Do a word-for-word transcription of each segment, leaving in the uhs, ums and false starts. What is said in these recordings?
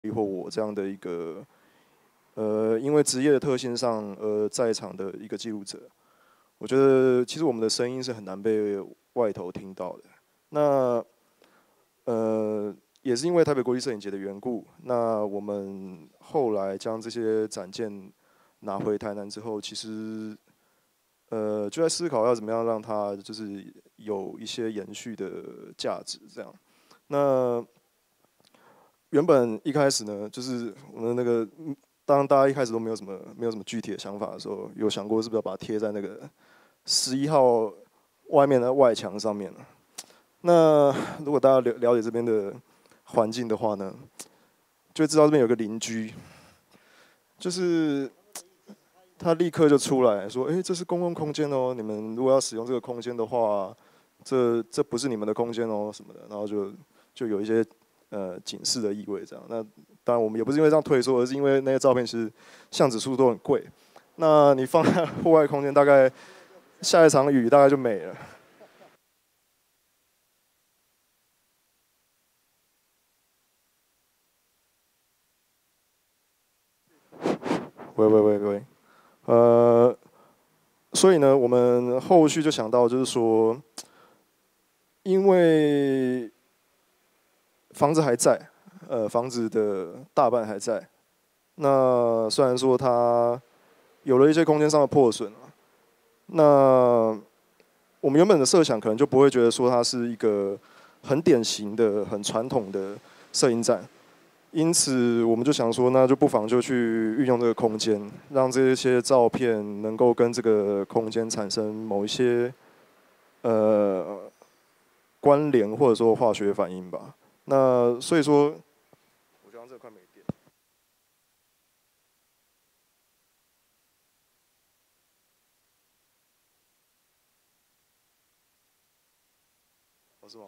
或我这样的一个呃，因为职业的特性上而在场的一个记录者。我觉得其实我们的声音是很难被外头听到的。那呃，也是因为台北国际摄影节的缘故，那我们后来将这些展件拿回台南之后，其实呃就在思考要怎么样让它就是有一些延续的价值，这样。那原本一开始呢，就是我们那个，当大家一开始都没有什么没有什么具体的想法的时候，有想过是不是要把它贴在那个十一号外面的外墙上面呢？那如果大家了了解这边的环境的话呢，就会知道这边有个邻居，就是他立刻就出来说：“哎、欸，这是公共空间哦，你们如果要使用这个空间的话，这这不是你们的空间哦，什么的。”然后就就有一些呃警示的意味这样。那当然我们也不是因为这样退缩，而是因为那些照片其实相纸数都很贵。那你放在户外空间，大概下一场雨大概就没了。喂喂喂喂，呃，所以呢，我们后续就想到就是说，因为房子还在，呃，房子的大半还在。那虽然说它有了一些空间上的破损，那我们原本的设想可能就不会觉得说它是一个很典型的、很传统的摄影展。因此，我们就想说，那就不妨就去运用这个空间，让这些照片能够跟这个空间产生某一些呃关联，或者说化学反应吧。那所以说，我觉得这块没电，哦是吗？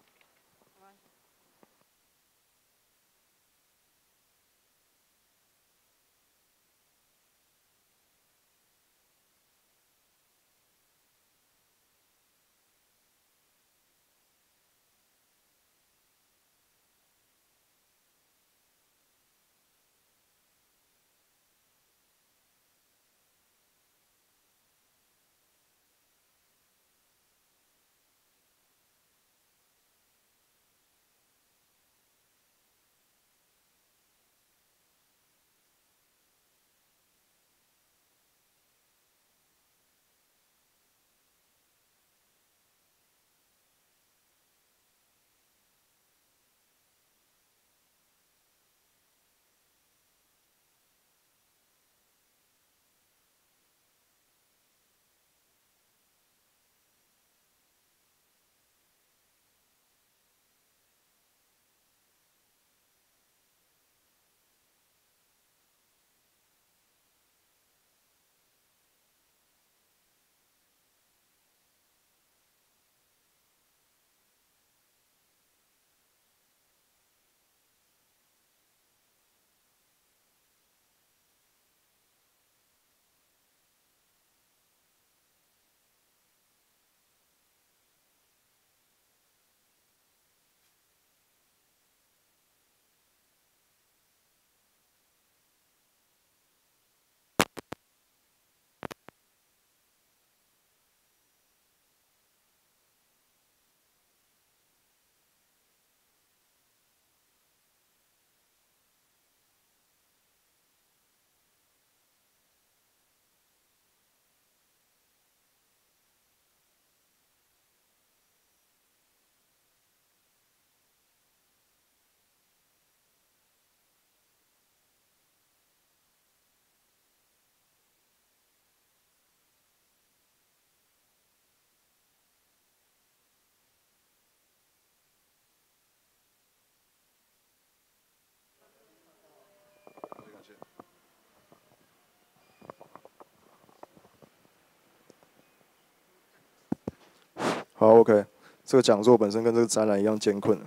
好，OK，这个讲座本身跟这个展览一样艰困。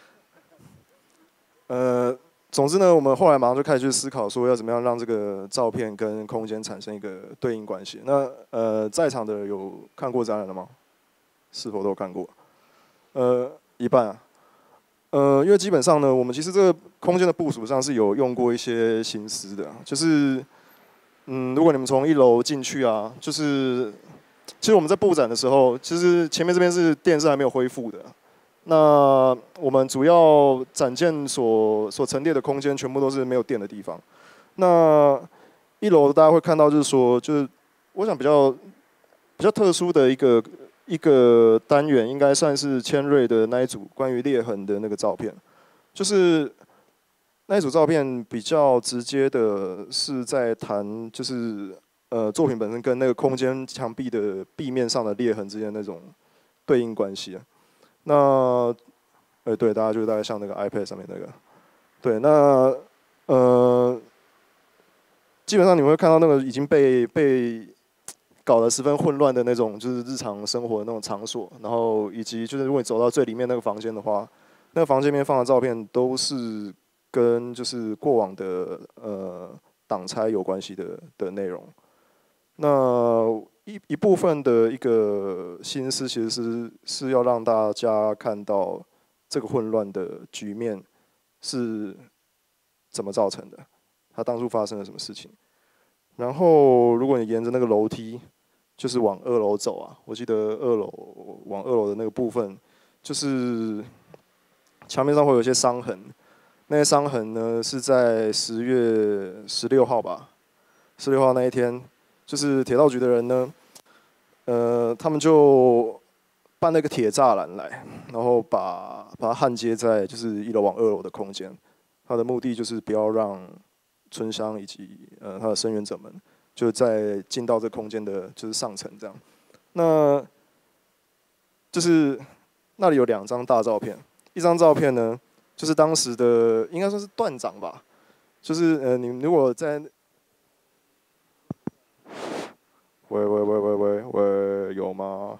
呃，总之呢，我们后来马上就开始去思考，说要怎么样让这个照片跟空间产生一个对应关系。那呃，在场的有看过展览的吗？是否都有看过？呃，一半啊。 呃，因为基本上呢，我们其实这个空间的部署上是有用过一些心思的，就是，嗯，如果你们从一楼进去啊，就是，其实我们在布展的时候，其实前面这边是电是还没有恢复的，那我们主要展件所所陈列的空间全部都是没有电的地方，那一楼大家会看到就是说，就是我想比较比较特殊的一个。一个单元应该算是千瑞的那一组关于裂痕的那个照片，就是那一组照片比较直接的是在谈，就是呃作品本身跟那个空间墙壁的壁面上的裂痕之间那种对应关系啊。那呃对，大家就大概像那个 iPad 上面那个，对，那呃基本上你们会看到那个已经被被。搞得十分混乱的那种，就是日常生活的那种场所，然后以及就是如果你走到最里面那个房间的话，那个房间里面放的照片都是跟就是过往的呃挡拆有关系的的内容。那一一部分的一个心思其实是是要让大家看到这个混乱的局面是怎么造成的，它当初发生了什么事情。然后，如果你沿着那个楼梯，就是往二楼走啊，我记得二楼往二楼的那个部分，就是墙面上会有一些伤痕。那些伤痕呢，是在十月十六号吧，十六号那一天，就是铁道局的人呢，呃，他们就搬那个铁栅栏来，然后把把它焊接在就是一楼往二楼的空间。它的目的就是不要让春香以及呃他的声援者们，就在进到这空间的就是上层这样。那就是那里有两张大照片，一张照片呢，就是当时的应该说是段长吧，就是呃你如果在，喂喂喂喂喂喂有吗？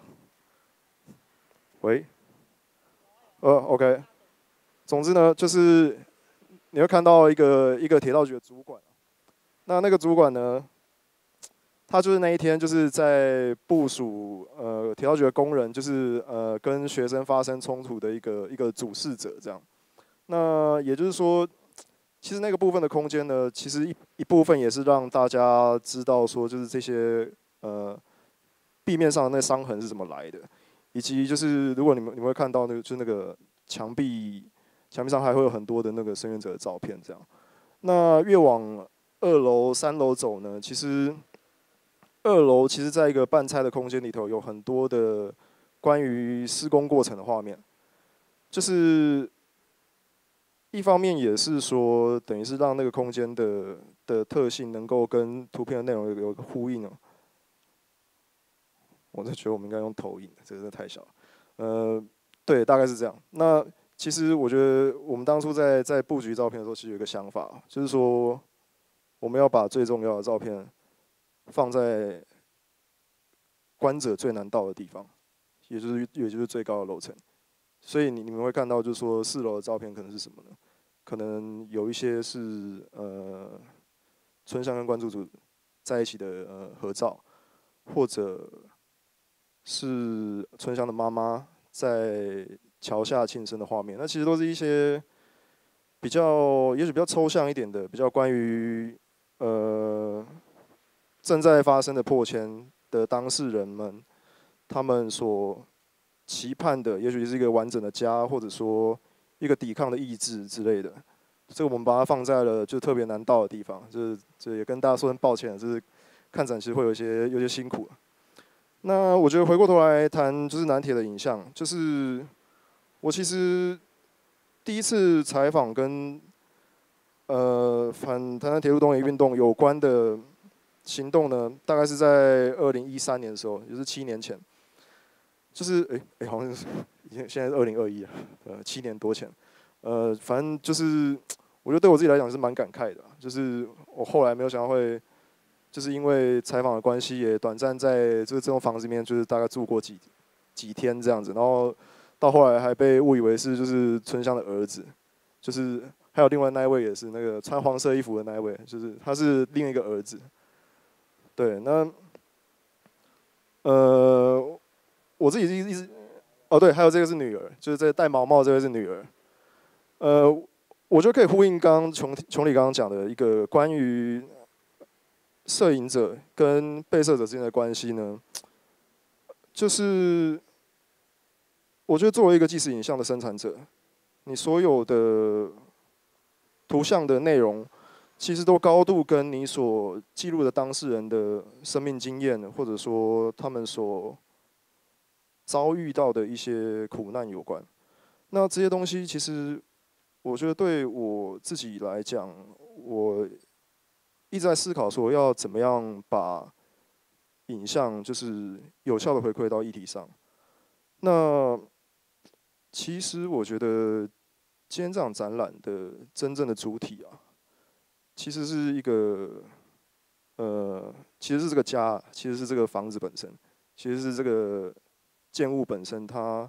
喂，呃 OK，总之呢就是你会看到一个一个铁道局的主管，那那个主管呢？他就是那一天就是在部署呃铁道局的工人，就是呃跟学生发生冲突的一个一个主事者这样。那也就是说，其实那个部分的空间呢，其实一一部分也是让大家知道说，就是这些呃壁面上的那伤痕是怎么来的，以及就是如果你们你们会看到那个就是那个墙壁墙壁上还会有很多的那个声援者的照片这样。那越往二楼三楼走呢，其实。二楼其实在一个半拆的空间里头，有很多的关于施工过程的画面，就是一方面也是说，等于是让那个空间的的特性能够跟图片的内容有有个呼应哦。我就觉得我们应该用投影，这个太小了。呃，对，大概是这样。那其实我觉得我们当初在在布局照片的时候，其实有一个想法，就是说我们要把最重要的照片。放在观者最难到的地方，也就是也就是最高的楼层。所以你你们会看到，就是说四楼的照片可能是什么呢？可能有一些是呃春香跟关注组在一起的呃合照，或者是春香的妈妈在桥下庆生的画面。那其实都是一些比较，也许比较抽象一点的，比较关于呃。正在发生的破迁的当事人们，他们所期盼的，也许是一个完整的家，或者说一个抵抗的意志之类的。这个我们把它放在了就特别难到的地方，就是这也跟大家说声抱歉，就是看展其实会有一些有些辛苦。那我觉得回过头来谈就是南铁的影像，就是我其实第一次采访跟呃反台南铁路东移运动有关的。行动呢，大概是在二零一三年的时候，也是七年前，就是哎哎，好像是已经现在是二零二一了，呃，七年多前，呃，反正就是我觉得对我自己来讲是蛮感慨的，就是我后来没有想到会，就是因为采访的关系，也短暂在这个这栋房子里面，就是大概住过几几天这样子，然后到后来还被误以为是就是春香的儿子，就是还有另外那一位也是那个穿黄色衣服的那一位，就是他是另一个儿子。对，那呃，我自己一直哦，对，还有这个是女儿，就是这个戴毛毛这位是女儿。 呃，我觉得可以呼应刚刚琼琼里刚刚讲的一个关于摄影者跟被摄者之间的关系呢，就是我觉得作为一个纪实影像的生产者，你所有的图像的内容，其实都高度跟你所记录的当事人的生命经验，或者说他们所遭遇到的一些苦难有关。那这些东西，其实我觉得对我自己来讲，我一直在思考说要怎么样把影像就是有效的回馈到议题上。那其实我觉得今天这场展览的真正的主体啊，其实是一个呃，其实是这个家，其实是这个房子本身，其实是这个建物本身，它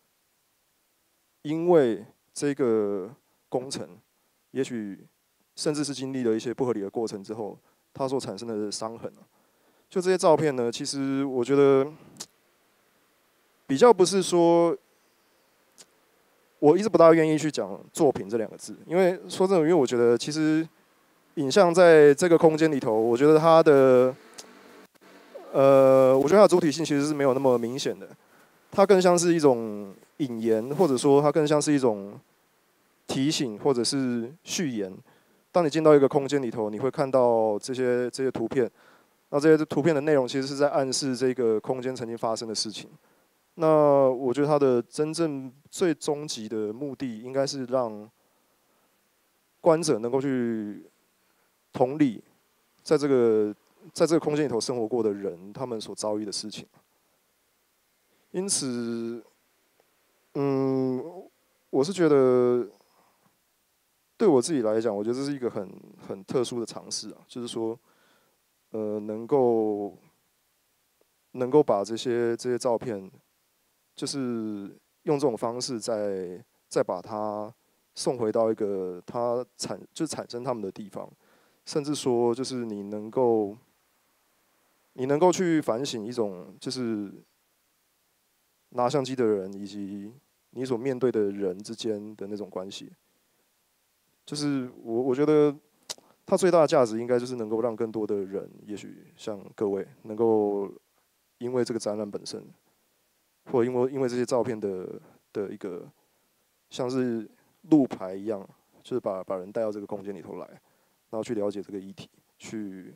因为这个工程，也许甚至是经历了一些不合理的过程之后，它所产生的伤痕啊。就这些照片呢，其实我觉得比较不是说，我一直不大愿意去讲作品这两个字，因为说真的，因为我觉得其实影像在这个空间里头，我觉得它的呃，我觉得它的主体性其实是没有那么明显的，它更像是一种引言，或者说它更像是一种提醒，或者是序言。当你进到一个空间里头，你会看到这些这些图片，那这些图片的内容其实是在暗示这个空间曾经发生的事情。那我觉得它的真正最终极的目的，应该是让观者能够去同理，在这个在这个空间里头生活过的人，他们所遭遇的事情。因此，嗯，我是觉得，对我自己来讲，我觉得这是一个很很特殊的尝试啊，就是说，呃，能够能够把这些这些照片，就是用这种方式再再把它送回到一个它产就产生他们的地方，甚至说就是你能够你能够去反省一种就是拿相机的人以及你所面对的人之间的那种关系，就是我我觉得它最大的价值应该就是能够让更多的人，也许像各位能够因为这个展览本身，或者因为因为这些照片的的一个像是路牌一样，就是把把人带到这个空间里头来，然后去了解这个议题，去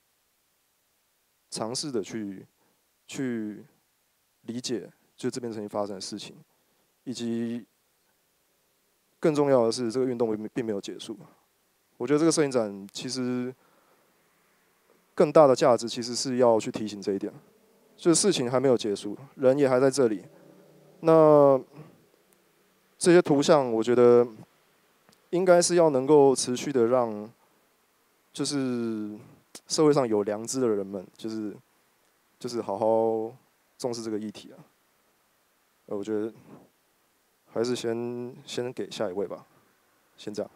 尝试的去去理解，就这边曾经发生的事情，以及更重要的是，这个运动并没有结束。我觉得这个摄影展其实更大的价值，其实是要去提醒这一点，就是事情还没有结束，人也还在这里。那这些图像，我觉得应该是要能够持续的让，就是社会上有良知的人们，就是就是好好重视这个议题啊。呃，我觉得还是先先给下一位吧，先这样。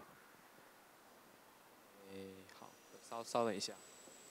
诶，好，稍稍等一下。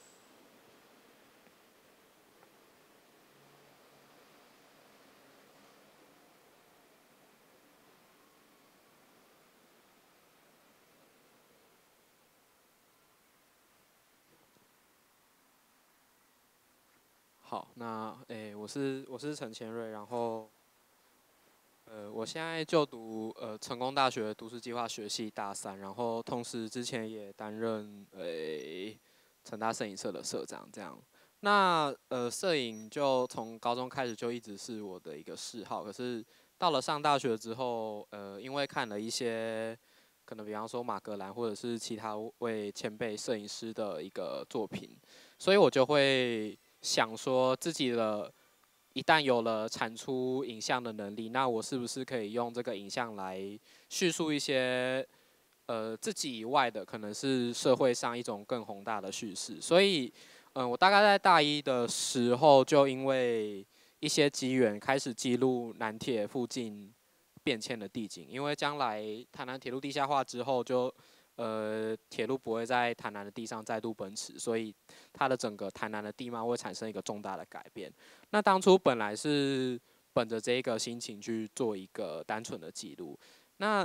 好，那诶，我是我是陈千瑞，然后呃，我现在就读呃成功大学都市计划学系大三，然后同时之前也担任诶成大摄影社的社长，这样。那呃，摄影就从高中开始就一直是我的一个嗜好，可是到了上大学之后，呃，因为看了一些可能比方说马格兰或者是其他位前辈摄影师的一个作品，所以我就会想说自己的。一旦有了产出影像的能力，那我是不是可以用这个影像来叙述一些呃自己以外的，可能是社会上一种更宏大的叙事？所以，嗯、呃，我大概在大一的时候，就因为一些机缘开始记录南铁附近变迁的地景，因为将来台南铁路地下化之后就。呃，铁路不会在台南的地上再度奔驰，所以它的整个台南的地貌会产生一个重大的改变。那当初本来是本着这个心情去做一个单纯的记录，那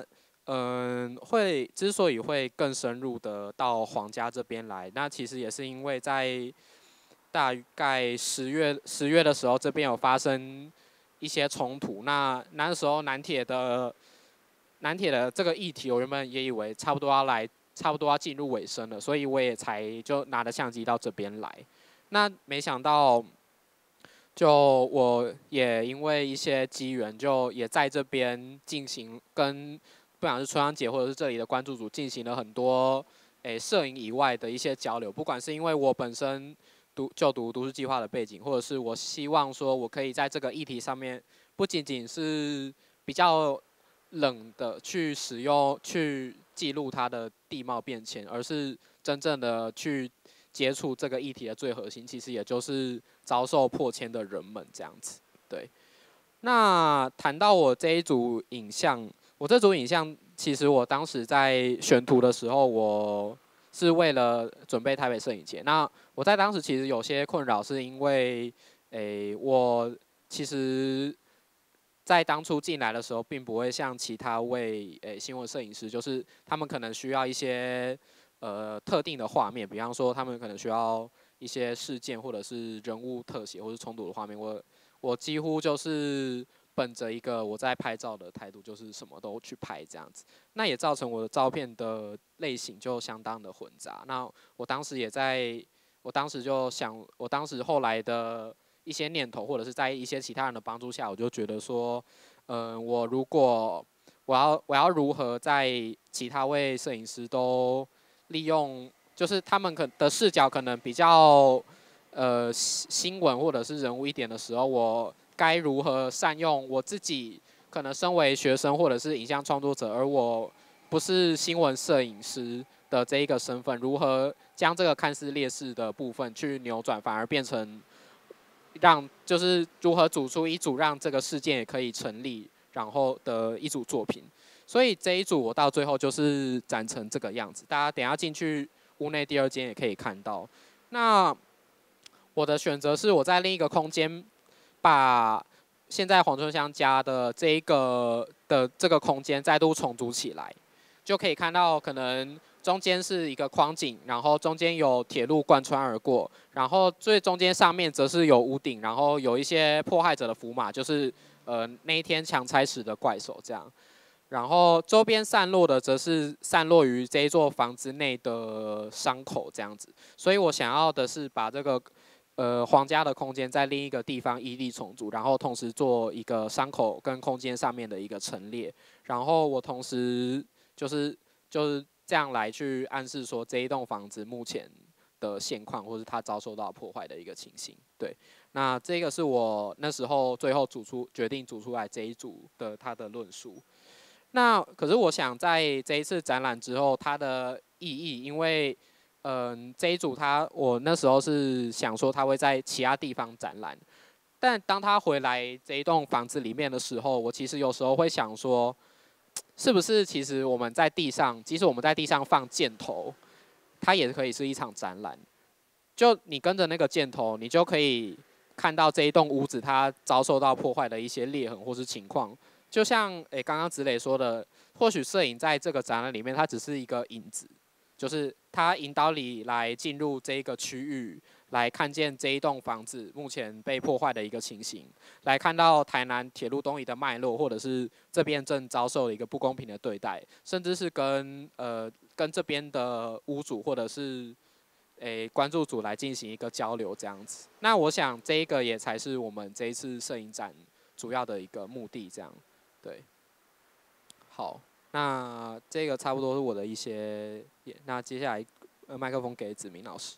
嗯，会之所以会更深入的到皇家这边来，那其实也是因为在大概十月十月的时候，这边有发生一些冲突。那那时候南铁的南铁的这个议题，我原本也以为差不多要来，差不多要进入尾声了，所以我也才就拿着相机到这边来。那没想到，就我也因为一些机缘，就也在这边进行跟不管是春阳节或者是这里的关注组进行了很多诶摄影以外的一些交流，不管是因为我本身读就读都市计划的背景，或者是我希望说我可以在这个议题上面不仅仅是比较冷的去使用去记录它的地貌变迁，而是真正的去接触这个议题的最核心，其实也就是遭受迫迁的人们这样子。对，那谈到我这一组影像。我这组影像，其实我当时在选图的时候，我是为了准备台北摄影节。那我在当时其实有些困扰，是因为，诶，我其实，在当初进来的时候，并不会像其他位诶新闻摄影师，就是他们可能需要一些呃特定的画面，比方说他们可能需要一些事件或者是人物特写或是冲突的画面。我我几乎就是本着一个我在拍照的态度，就是什么都去拍这样子，那也造成我的照片的类型就相当的混杂。那我当时也在，我当时就想，我当时后来的一些念头，或者是在一些其他人的帮助下，我就觉得说，嗯、呃，我如果我要我要如何在其他位摄影师都利用，就是他们可的视角可能比较呃新闻或者是人物一点的时候，我该如何善用我自己可能身为学生或者是影像创作者，而我不是新闻摄影师的这一个身份，如何将这个看似劣势的部分去扭转，反而变成让就是如何组出一组让这个事件也可以成立，然后的一组作品。所以这一组我到最后就是展成这个样子，大家等一下进去屋内第二间也可以看到。那我的选择是我在另一个空间把现在黄春香家的这一个的这个空间再度重组起来，就可以看到可能中间是一个框景，然后中间有铁路贯穿而过，然后最中间上面则是有屋顶，然后有一些迫害者的符码，就是呃那一天强拆时的怪手这样。然后周边散落的则是散落于这一座房子内的伤口这样子，所以我想要的是把这个呃皇家的空间在另一个地方依地重组，然后同时做一个伤口跟空间上面的一个陈列，然后我同时就是就是这样来去暗示说这一栋房子目前的现况，或是它遭受到破坏的一个情形。对，那这个是我那时候最后组出决定组出来这一组的它的论述。那可是我想在这一次展览之后，它的意义，因为嗯、呃、这一组它我那时候是想说它会在其他地方展览，但当他回来这一栋房子里面的时候，我其实有时候会想说，是不是其实我们在地上，即使我们在地上放箭头，它也可以是一场展览。就你跟着那个箭头，你就可以看到这一栋屋子它遭受到破坏的一些裂痕或是情况。就像诶刚刚子磊说的，或许摄影在这个展览里面，它只是一个影子，就是它引导你来进入这一个区域，来看见这一栋房子目前被破坏的一个情形，来看到台南铁路东移的脉络，或者是这边正遭受了一个不公平的对待，甚至是跟呃跟这边的屋主或者是诶关注组来进行一个交流这样子。那我想这一个也才是我们这一次摄影展主要的一个目的，这样。对，好，那这个差不多是我的一些，那接下来呃麦克风给子明老师。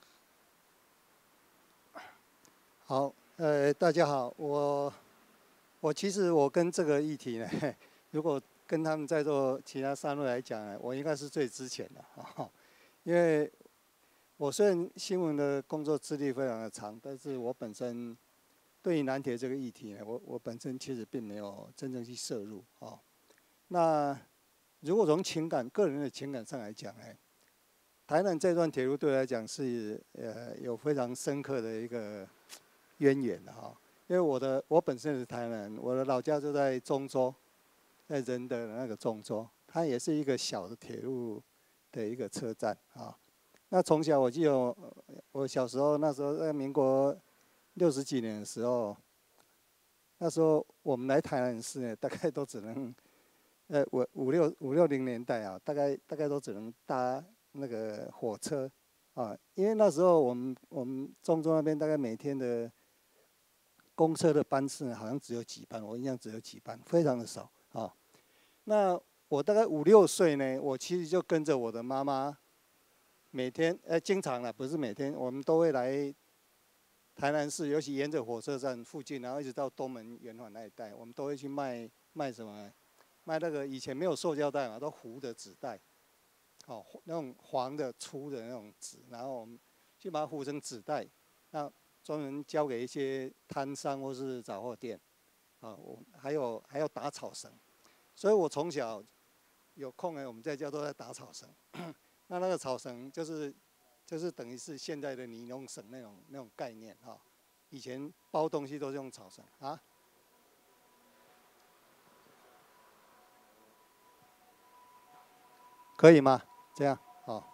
好，呃，大家好，我我其实我跟这个议题呢，如果跟他们在座其他三位来讲呢，我应该是最之前的啊，因为我虽然新闻的工作资历非常的长，但是我本身对于南铁这个议题呢，我我本身其实并没有真正去涉入啊。那如果从情感、个人的情感上来讲呢，台南这段铁路对我来讲是呃有非常深刻的一个渊源的哈，因为我的我本身是台南人，我的老家就在中州，在仁德的那个中州， 它也是一个小的铁路的一个车站啊。那从小我记得我，我小时候那时候在民国六十几年的时候，那时候我们来台南市呢，大概都只能，呃五五六五六零年代啊，大概大概都只能搭那个火车啊，因为那时候我们我们中州那边大概每天的公车的班次呢，好像只有几班，我印象只有几班，非常的少啊。那我大概五六岁呢，我其实就跟着我的妈妈，每天呃经常啦，不是每天，我们都会来台南市，尤其沿着火车站附近，然后一直到东门圆环那一带，我们都会去卖卖什么？卖那个以前没有塑胶袋嘛，都糊的纸袋，哦，那种黄的粗的那种纸，然后我们就把它糊成纸袋，那专门交给一些摊商或是杂货店，啊，我还有还有打草绳，所以我从小有空呢，我们在家都在打草绳。那那个草绳就是就是等于是现在的尼龙绳那种那种概念哈。以前包东西都是用草绳啊。可以吗？这样好。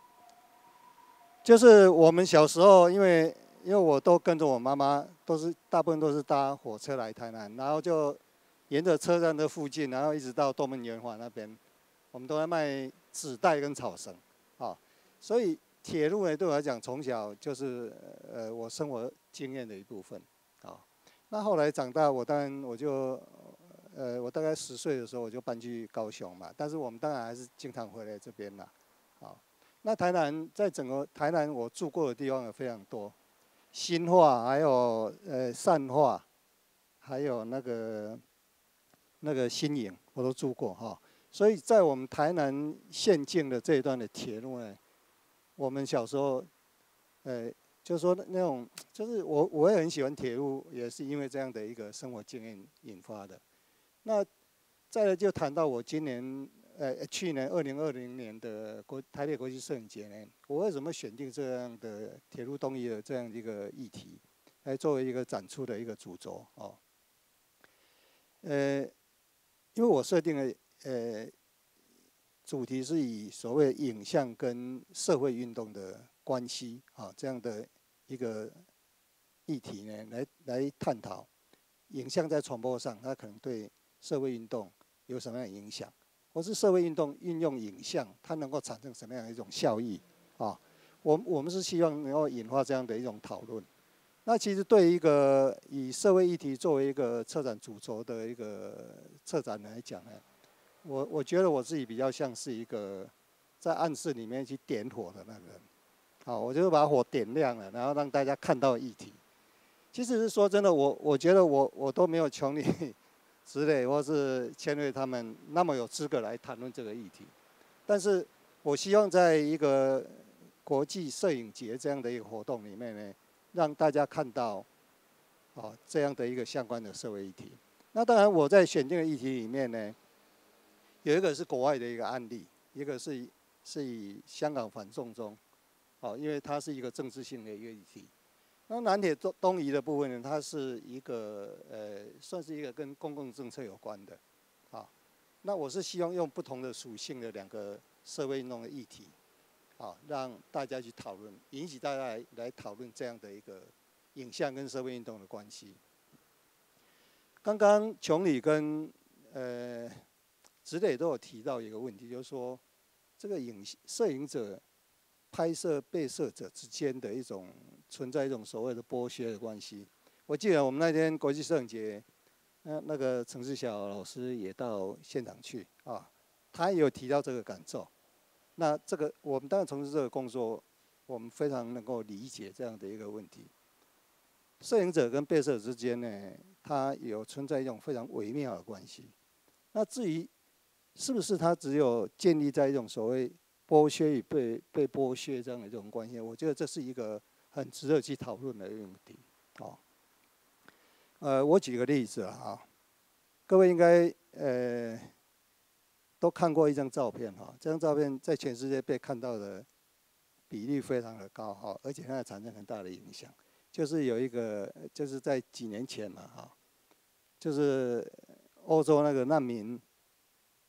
就是我们小时候，因为因为我都跟着我妈妈，都是大部分都是搭火车来台南，然后就沿着车站的附近，然后一直到东门圆环那边，我们都在卖纸袋跟草绳，啊，所以铁路呢对我来讲，从小就是呃我生活经验的一部分，啊，那后来长大，我当然我就呃我大概十岁的时候我就搬去高雄嘛，但是我们当然还是经常回来这边啦，啊，那台南在整个台南我住过的地方有非常多，新化还有呃善化，还有那个那个新营我都住过哈。所以在我们台南县境的这一段的铁路呢，我们小时候，呃，就是说那种，就是我我也很喜欢铁路，也是因为这样的一个生活经验引发的。那再来就谈到我今年，呃，去年二零二零年的国台北国际摄影节呢，我为什么选定这样的铁路东移的这样一个议题，来作为一个展出的一个主轴哦？呃，因为我设定了。呃，主题是以所谓影像跟社会运动的关系啊这样的一个议题呢，来来探讨影像在传播上，它可能对社会运动有什么样的影响，或是社会运动运用影像，它能够产生什么样的一种效益啊？我我们是希望能够引发这样的一种讨论。那其实对一个以社会议题作为一个策展主轴的一个策展来讲呢，我我觉得我自己比较像是一个在暗室里面去点火的那个人，好，我就把火点亮了，然后让大家看到议题。其实是说真的，我我觉得我我都没有琼里之类或是千瑞他们那么有资格来谈论这个议题，但是我希望在一个国际摄影节这样的一个活动里面呢，让大家看到，哦这样的一个相关的社会议题。那当然我在选定的议题里面呢，有一个是国外的一个案例，一个是以是以香港反送中，哦，因为它是一个政治性的一个议题。那南铁东东移的部分呢，它是一个呃，算是一个跟公共政策有关的，啊，那我是希望用不同的属性的两个社会运动的议题，啊，让大家去讨论，引起大家来来讨论这样的一个影像跟社会运动的关系。刚刚琼里跟呃。子磊都有提到一个问题，就是说，这个影摄影者拍摄被摄者之间的一种存在一种所谓的剥削的关系。我记得我们那天国际摄影节，那那个陈志晓老师也到现场去啊，他也有提到这个感受。那这个我们当然从事这个工作，我们非常能够理解这样的一个问题。摄影者跟被摄者之间呢，它有存在一种非常微妙的关系。那至于是不是它只有建立在一种所谓剥削与被被剥削这样的一种关系？我觉得这是一个很值得去讨论的一个问题。哦，呃，我举个例子啊，各位应该呃都看过一张照片哈，这张照片在全世界被看到的比例非常的高哈，而且它产生很大的影响。就是有一个，就是在几年前嘛哈，就是欧洲那个难民。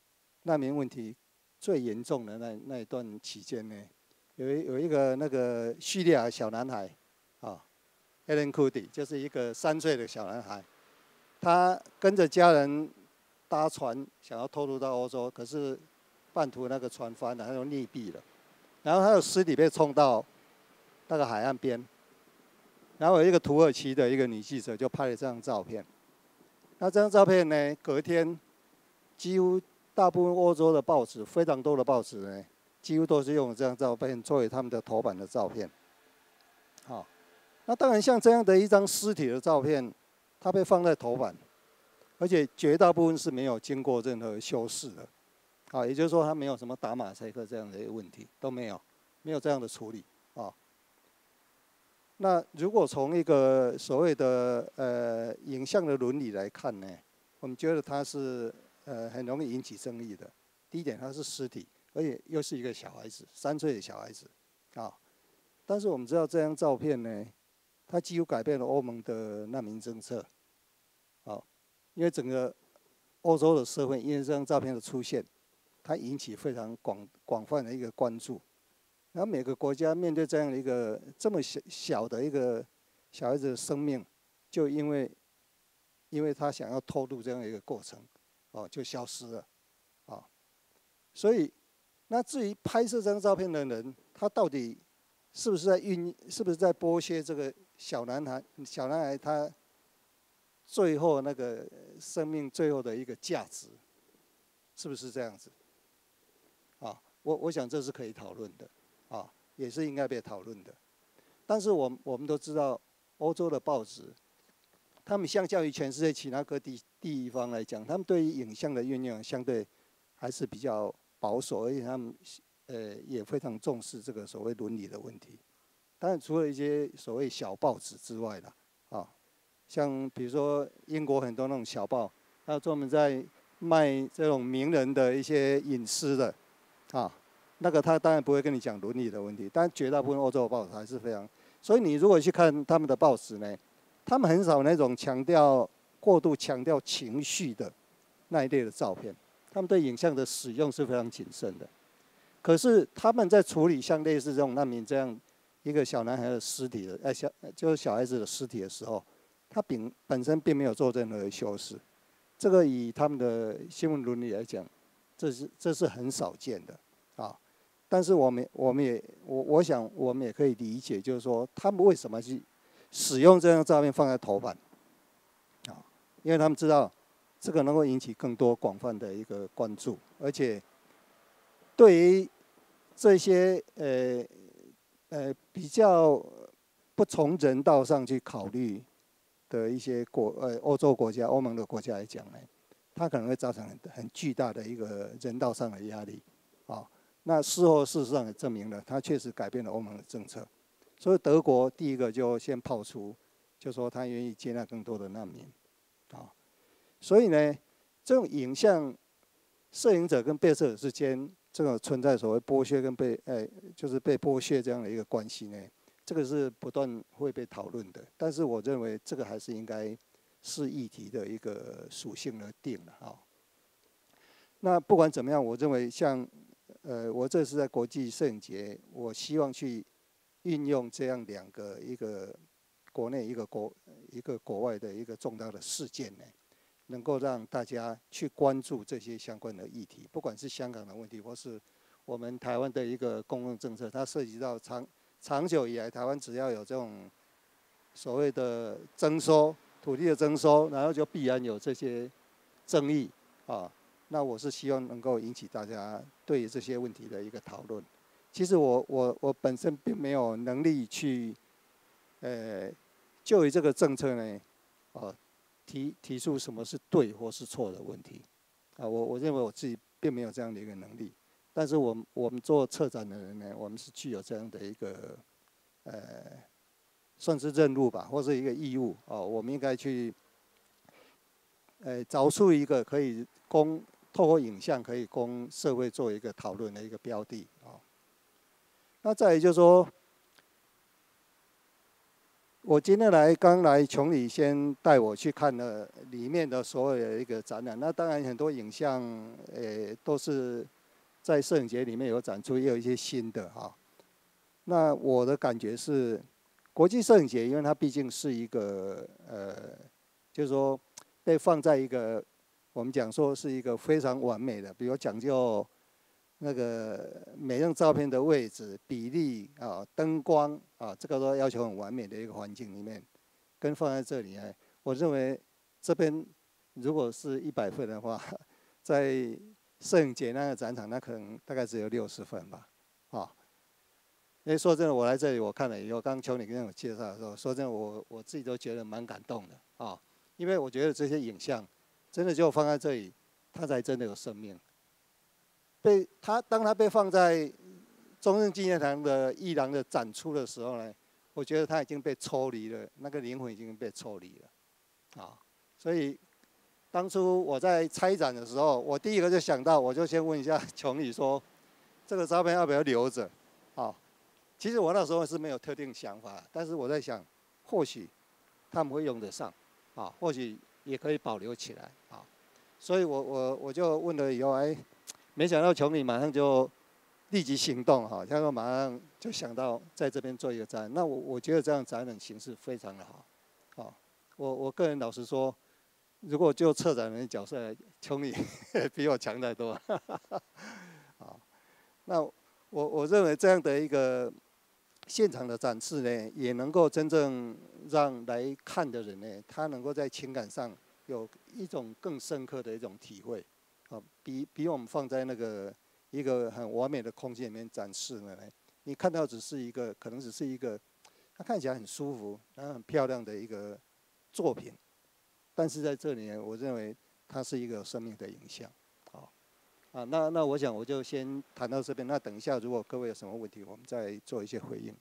难民问题最严重的那那一段期间呢，有一有一个那个叙利亚小男孩，啊 ，Alan Kurdi， 就是一个三岁的小男孩，他跟着家人搭船想要偷渡到欧洲，可是半途那个船翻了，他就溺毙了，然后他的尸体被冲到那个海岸边，然后有一个土耳其的一个女记者就拍了这张照片，那这张照片呢，隔天几乎大部分欧洲的报纸，非常多的报纸呢，几乎都是用这张照片作为他们的头版的照片。好，那当然像这样的一张尸体的照片，它被放在头版，而且绝大部分是没有经过任何修饰的。啊，也就是说它没有什么打马赛克这样的一个问题都没有，没有这样的处理啊。那如果从一个所谓的呃影像的伦理来看呢，我们觉得它是呃很容易引起争议的。第一点，它是尸体，而且又是一个小孩子，三岁的小孩子，啊。但是我们知道这张照片呢，它几乎改变了欧盟的难民政策，啊，因为整个欧洲的社会因为这张照片的出现，它引起非常广广泛的一个关注。然后每个国家面对这样的一个这么小小的一个小孩子的生命，就因为因为他想要偷渡这样一个过程，哦，就消失了，啊，所以那至于拍摄这张照片的人，他到底是不是在运，是不是在剥削这个小男孩？小男孩他最后那个生命最后的一个价值，是不是这样子？啊，我我想这是可以讨论的。啊，也是应该被讨论的，但是我我们都知道，欧洲的报纸，他们相较于全世界其他各地地方来讲，他们对于影像的运用相对还是比较保守，而且他们呃也非常重视这个所谓伦理的问题。当然，除了一些所谓小报纸之外啦，啊，像比如说英国很多那种小报，它专门在卖这种名人的一些隐私的，啊。那个他当然不会跟你讲伦理的问题，但绝大部分欧洲的报纸还是非常。所以你如果去看他们的报纸呢，他们很少那种强调过度强调情绪的那一类的照片，他们对影像的使用是非常谨慎的。可是他们在处理像类似这种难民这样一个小男孩的尸体的，呃小就是小孩子的尸体的时候，他并本身并没有做任何的修饰。这个以他们的新闻伦理来讲，这是这是很少见的啊。但是我们我们也我我想我们也可以理解，就是说他们为什么去使用这张照片放在头版，啊，因为他们知道这个能够引起更多广泛的一个关注，而且对于这些呃呃比较不从人道上去考虑的一些国呃欧洲国家、欧盟的国家来讲呢，它可能会造成很很巨大的一个人道上的压力，啊。那事后事实上也证明了，它确实改变了欧盟的政策。所以德国第一个就先抛出，就说他愿意接纳更多的难民，啊，所以呢，这种影像摄影者跟被摄者之间，这种存在所谓剥削跟被，呃，就是被剥削这样的一个关系呢，这个是不断会被讨论的。但是我认为这个还是应该是议题的一个属性而定了啊。那不管怎么样，我认为像。呃，我这是在国际摄影节，我希望去运用这样两个，一个国内一个国一个国外的一个重大的事件呢，能够让大家去关注这些相关的议题，不管是香港的问题，或是我们台湾的一个公共政策，它涉及到长长久以来，台湾只要有这种所谓的征收土地的征收，然后就必然有这些争议啊。那我是希望能够引起大家对于这些问题的一个讨论。其实我我我本身并没有能力去，呃，就于这个政策呢，啊，提提出什么是对或是错的问题，啊，我我认为我自己并没有这样的一个能力。但是我们我们做策展的人呢，我们是具有这样的一个，呃，算是任务吧，或是一个义务哦，我们应该去，呃，找出一个可以供。透过影像可以供社会做一个讨论的一个标的啊。那再来就是说， 我今天来刚来琼里，先带我去看了里面的所有的一个展览。那当然很多影像，呃，都是在摄影节里面有展出，也有一些新的哈。那我的感觉是，国际摄影节，因为它毕竟是一个呃，就是说被放在一个我们讲说是一个非常完美的，比如讲究那个每张照片的位置、比例啊、灯光啊，这个都要求很完美的一个环境里面，跟放在这里呢，我认为这边如果是一百分的话，在摄影节那个展场，那可能大概只有六十分吧，啊。因为说真的，我来这里我看了以后，刚刚邱你跟我介绍的时候，说真的我我自己都觉得蛮感动的啊，因为我觉得这些影像真的就放在这里，它才真的有生命。被它当它被放在中正纪念堂的艺廊的展出的时候呢，我觉得它已经被抽离了，那个灵魂已经被抽离了，啊，所以当初我在拆展的时候，我第一个就想到，我就先问一下琼宇说，这个照片要不要留着？啊。其实我那时候是没有特定想法，但是我在想，或许他们会用得上，啊，或许也可以保留起来，啊，所以我我我就问了以后，哎，没想到琼里马上就立即行动，哈，他说马上就想到在这边做一个展览，那我我觉得这样展览形式非常的好，啊，我我个人老实说，如果就策展人的角色，琼里比我强太多，啊，那我我认为这样的一个现场的展示呢，也能够真正让来看的人呢，他能够在情感上有一种更深刻的一种体会，啊，比比我们放在那个一个很完美的空间里面展示呢，你看到只是一个，可能只是一个，它看起来很舒服，然后很漂亮的一个作品，但是在这里呢，我认为它是一个生命的影像，好。啊，那那我想我就先谈到这边。那等一下，如果各位有什么问题，我们再做一些回应。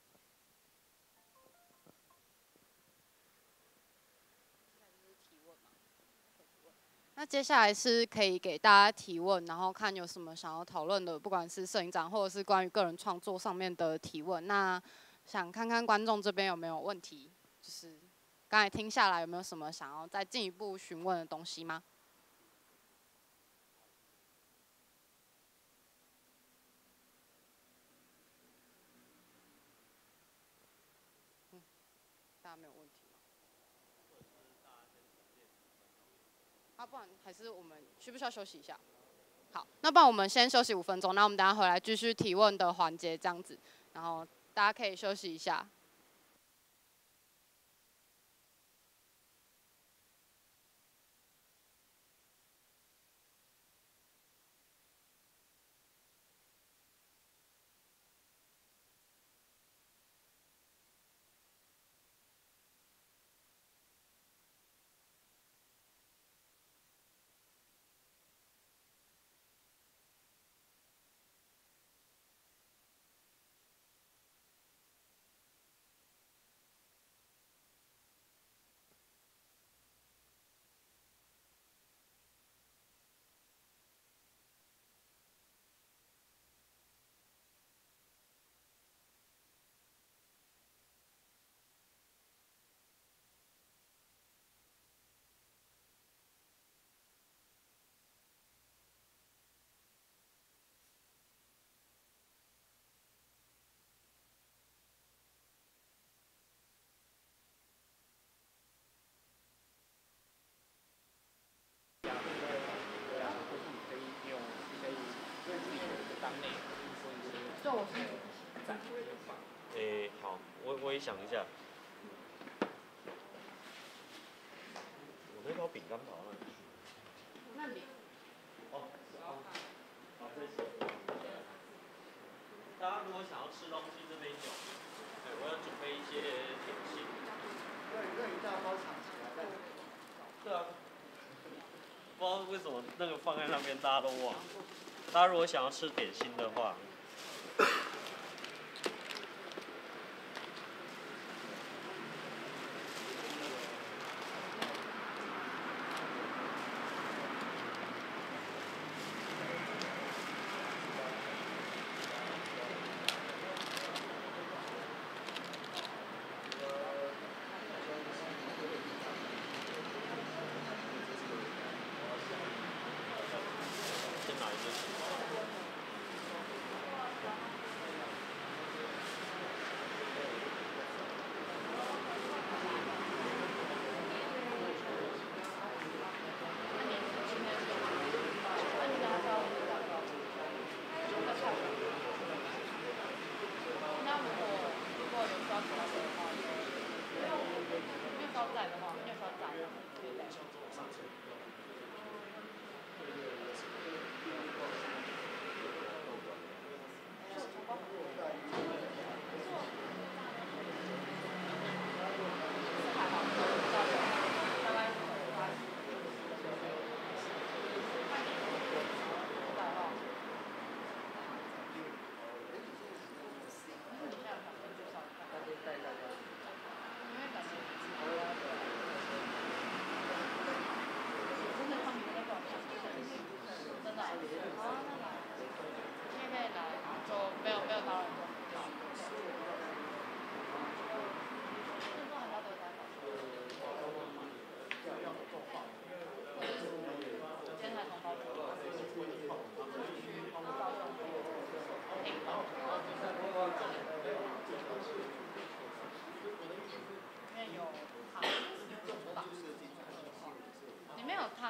那接下来是可以给大家提问，然后看有什么想要讨论的，不管是摄影展或者是关于个人创作上面的提问。那想看看观众这边有没有问题，就是刚才听下来有没有什么想要再进一步询问的东西吗？大家没有问题吗？啊，不然还是我们需不需要休息一下？好，那不然我们先休息五分钟，那我们等下回来继续提问的环节，这样子，然后大家可以休息一下。 诶，好，我我也想一下，我那包饼干跑到哪里去？ 那里。 哦，好，好，这些。大家如果想要吃东西，这边有。对，我要准备一些点心。 对，那一大包藏起来。 对啊。不知道为什么那个放在那边，大家都忘了。大家如果想要吃点心的话。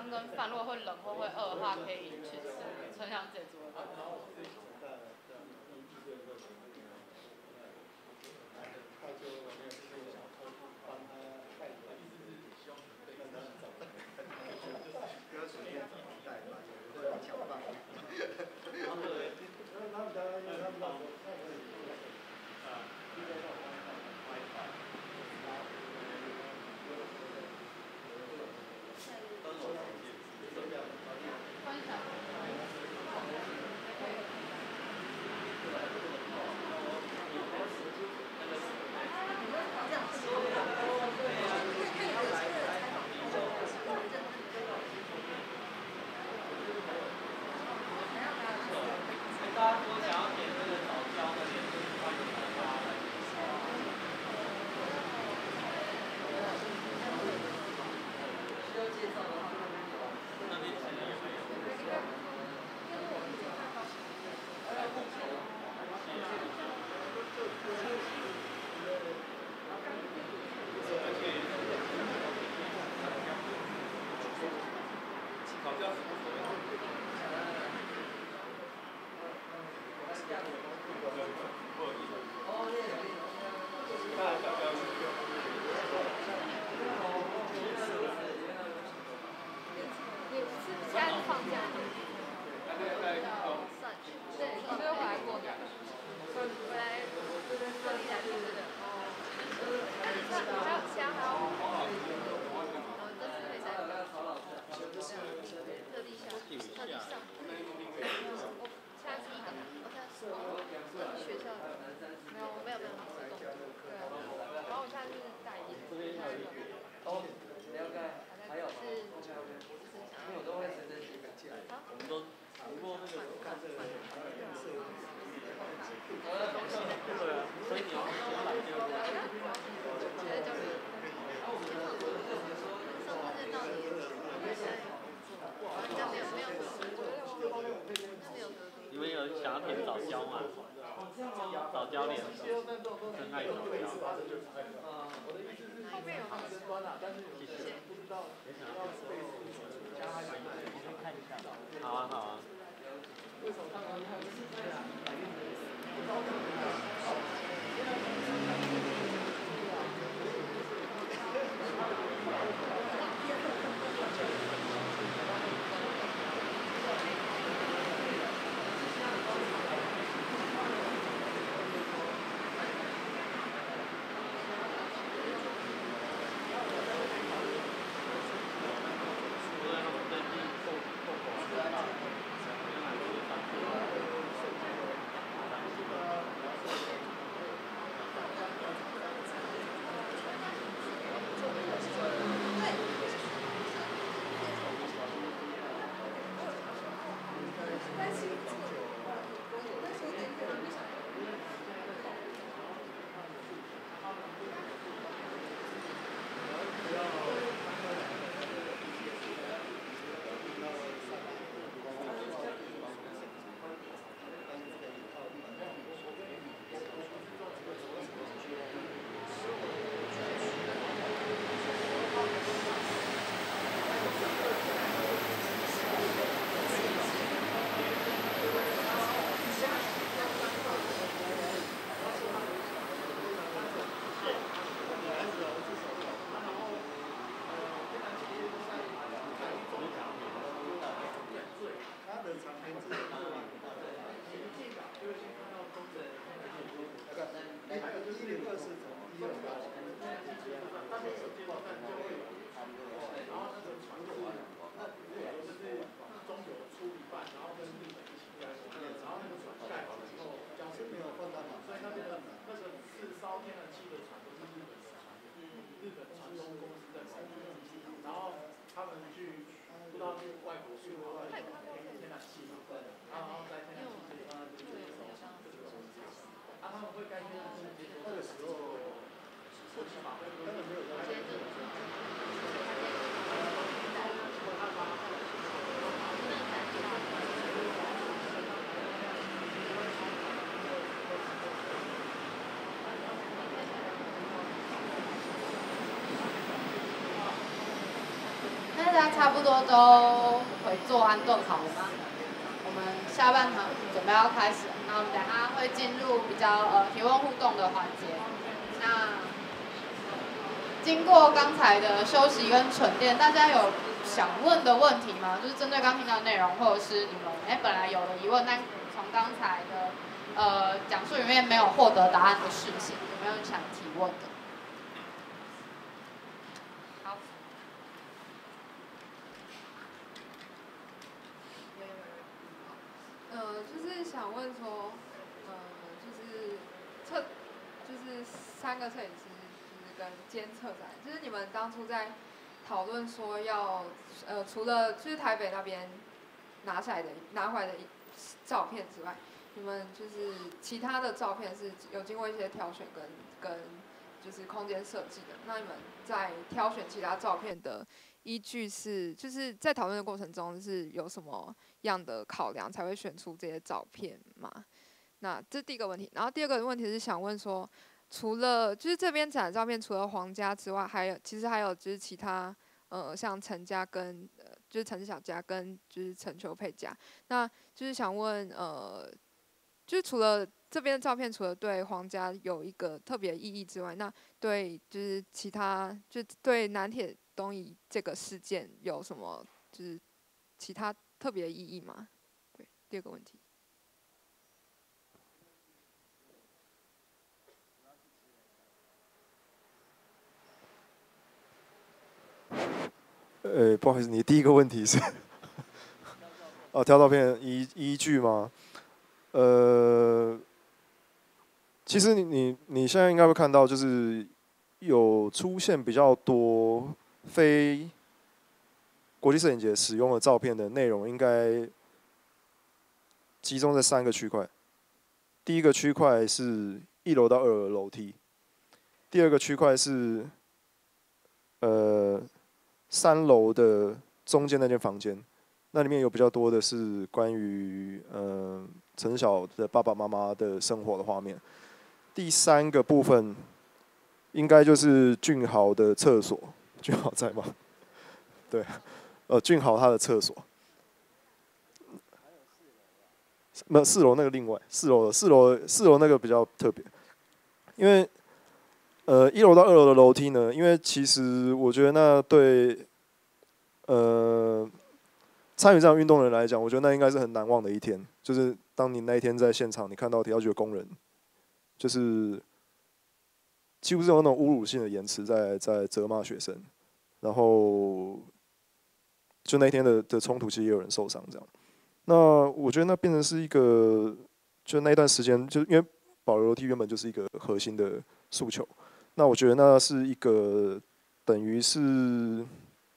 汤跟饭如果会冷或会饿的话，可以去吃春香自己煮的。 你们有想要填早教吗？早教脸，真爱早教。 后面有吗？ 谢谢。好啊好啊。 那个时家差不多都回座安顿好了吗？我们下半场准备要开始了，那我们等一下会进入比较呃提问互动的环节。那经过刚才的休息跟沉淀，大家有想问的问题吗？就是针对刚听到的内容，或者是你们哎本来有的疑问，但从刚才的呃讲述里面没有获得答案的事情，有没有想提问的？好。 呃，就是想问说，呃，就是测，就是三个摄影师，就是跟监策展，就是你们当初在讨论说要，呃，除了就是台北那边拿下来的拿回来的照片之外，你们就是其他的照片是有经过一些挑选跟跟就是空间设计的。那你们在挑选其他照片的依据是，就是在讨论的过程中是有什么样的考量才会选出这些照片吗？那这是第一个问题。然后第二个问题是想问说，除了就是这边展的照片，除了皇家之外，还有其实还有就是其他呃像陈家跟呃就是陈志小家跟就是陈秋佩家，那就是想问呃，就是除了这边的照片，除了对皇家有一个特别意义之外，那对就是其他就对南铁东移这个事件有什么就是其他特别的意义吗？对，第二个问题。 呃，不好意思，你第一个问题是，哦，挑照片依依据吗？呃，其实你你你现在应该会看到，就是有出现比较多非国际摄影节使用的照片的内容，应该集中在三个区块。第一个区块是一楼到二楼的楼梯，第二个区块是呃三楼的中间那间房间，那里面有比较多的是关于呃陈晓的爸爸妈妈的生活的画面。第三个部分应该就是俊豪的厕所，俊豪在吗？对，呃，俊豪他的厕所。没有四楼那个另外，四楼四楼四楼那个比较特别，因为呃一楼到二楼的楼梯呢，因为其实我觉得那对呃参与这样运动的人来讲，我觉得那应该是很难忘的一天。就是当你那一天在现场，你看到铁道局的工人，就是几乎是有那种侮辱性的言辞在在责骂学生，然后就那一天的的冲突，其实也有人受伤这样。那我觉得那变成是一个，就那一段时间，就因为保留楼梯原本就是一个核心的诉求，那我觉得那是一个等于是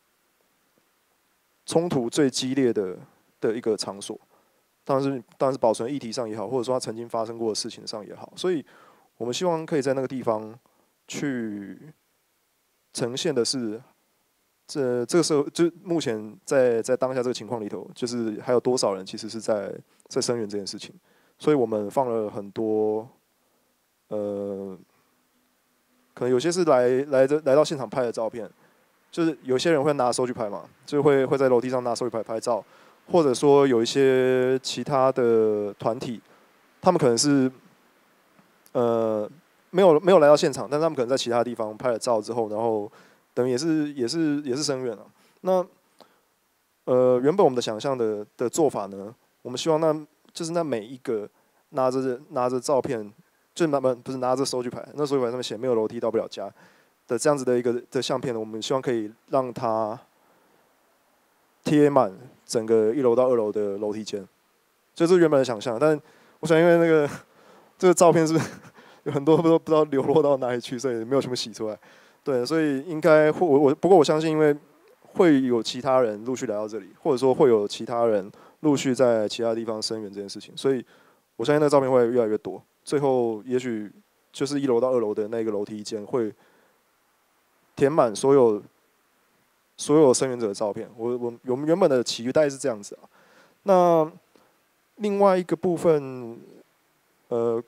冲突最激烈的的一个场所，当然是当然是保存议题上也好，或者说它曾经发生过的事情上也好，所以我们希望可以在那个地方去呈现的是。这这个时候，就目前在在当下这个情况里头，就是还有多少人其实是在在声援这件事情，所以我们放了很多，呃，可能有些是来来的来到现场拍的照片，就是有些人会拿手举牌嘛，就会会在楼梯上拿手举牌拍照，或者说有一些其他的团体，他们可能是呃没有没有来到现场，但是他们可能在其他地方拍了照之后，然后。等于也是也是也是声援啊。那呃，原本我们的想象的的做法呢，我们希望那就是那每一个拿着拿着照片，就是不不是拿着收据牌，那收据牌上面写没有楼梯到不了家的这样子的一个的相片呢，我们希望可以让它贴满整个一楼到二楼的楼梯间，这是原本的想象。但我想因为那个这个照片是不是有很多都不知道流落到哪里去，所以没有全部洗出来。对，所以应该会我我不过我相信，因为会有其他人陆续来到这里，或者说会有其他人陆续在其他地方声援这件事情，所以我相信那个照片会越来越多。最后也许就是一楼到二楼的那个楼梯间会填满所有所有声援者的照片。我我我们原本的期待是这样子啊。那另外一个部分，呃。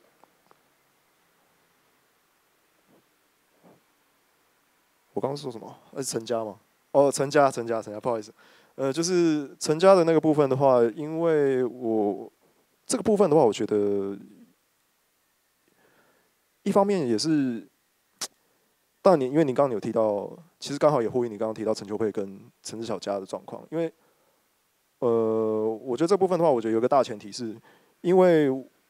我刚刚说什么？那是陈家吗？ 哦，陈家，陈家，陈家，不好意思，呃，就是陈家的那个部分的话，因为我这个部分的话，我觉得一方面也是，当然你因为你刚刚有提到，其实刚好也呼应你刚刚提到陈秋佩跟陈志小家的状况，因为呃，我觉得这部分的话，我觉得有个大前提是，因为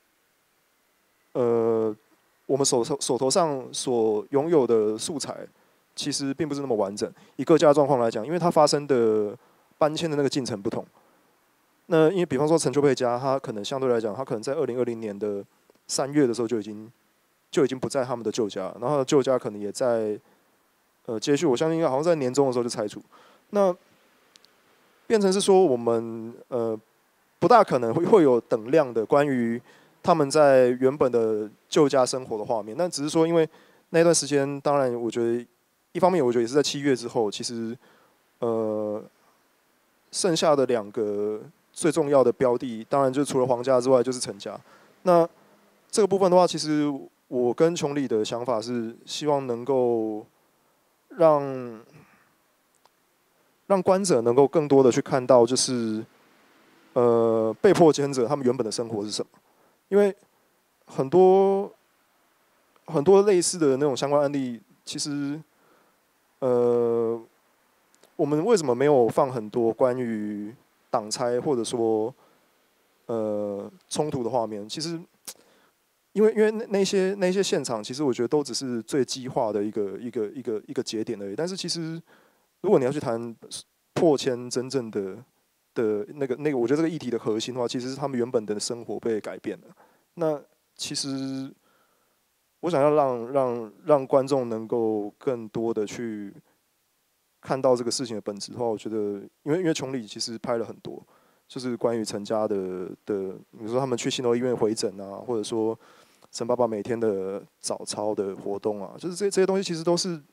呃，我们手手手头上所拥有的素材。其实并不是那么完整。以各家状况来讲，因为它发生的搬迁的那个进程不同。那因为比方说陈秋佩家，他可能相对来讲，他可能在二零二零年的三月的时候就已经就已经不在他们的旧家，然后他的旧家可能也在呃接续，我相信应该好像在年终的时候就拆除。那变成是说我们呃不大可能会会有等量的关于他们在原本的旧家生活的画面，但只是说因为那段时间，当然我觉得。一方面，我觉得也是在七月之后，其实，呃，剩下的两个最重要的标的，当然就除了皇家之外，就是陈家。那这个部分的话，其实我跟琼里的想法是，希望能够让让观者能够更多的去看到，就是呃被迫迁者他们原本的生活是什么，因为很多很多类似的那种相关案例，其实。呃，我们为什么没有放很多关于挡拆或者说呃冲突的画面？其实，因为因为那那些那些现场，其实我觉得都只是最激化的一个一个一个一个节点而已。但是其实，如果你要去谈破迁真正的的那个那个，我觉得这个议题的核心的话，其实是他们原本的生活被改变了。那其实。我想要让让让观众能够更多的去看到这个事情的本质的话，我觉得，因为因为琼里其实拍了很多，就是关于陈家的的，比如说他们去新楼医院回诊啊，或者说陈爸爸每天的早操的活动啊，就是这这些东西其实都是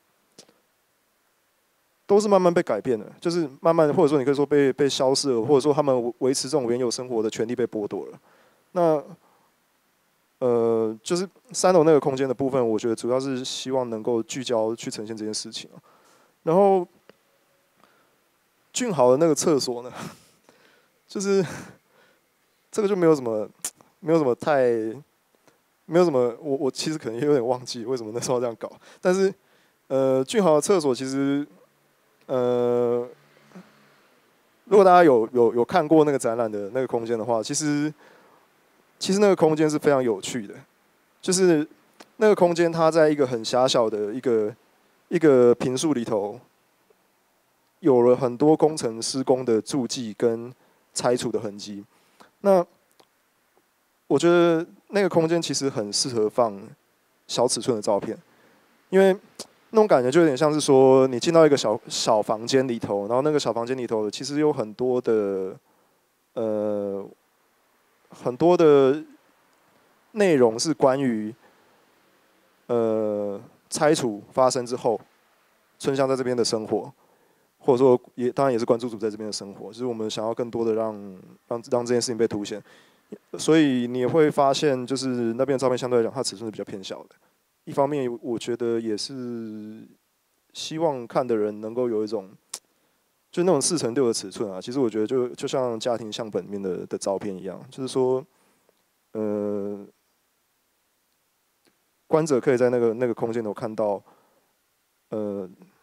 都是慢慢被改变的，就是慢慢或者说你可以说被被消失了，或者说他们维持这种原有生活的权利被剥夺了，那。呃，就是三楼那个空间的部分，我觉得主要是希望能够聚焦去呈现这件事情。然后俊豪的那个厕所呢，就是这个就没有什么，没有什么太，没有什么，我我其实可能也有点忘记为什么那时候这样搞。但是呃，俊豪的厕所其实呃，如果大家有有有看过那个展览的那个空间的话，其实。其实那个空间是非常有趣的，就是那个空间它在一个很狭小的一个一个坪数里头，有了很多工程施工的足迹跟拆除的痕迹。那我觉得那个空间其实很适合放小尺寸的照片，因为那种感觉就有点像是说你进到一个小小房间里头，然后那个小房间里头其实有很多的呃。很多的内容是关于呃拆除发生之后，春香在这边的生活，或者说也当然也是关注组在这边的生活，就是我们想要更多的让让让这件事情被凸显，所以你也会发现，就是那边的照片相对来讲，它尺寸是比较偏小的。一方面，我觉得也是希望看的人能够有一种。就那种四乘六的尺寸啊，其实我觉得就就像家庭相本里面的的照片一样，就是说，呃，观者可以在那个那个空间头看到，呃，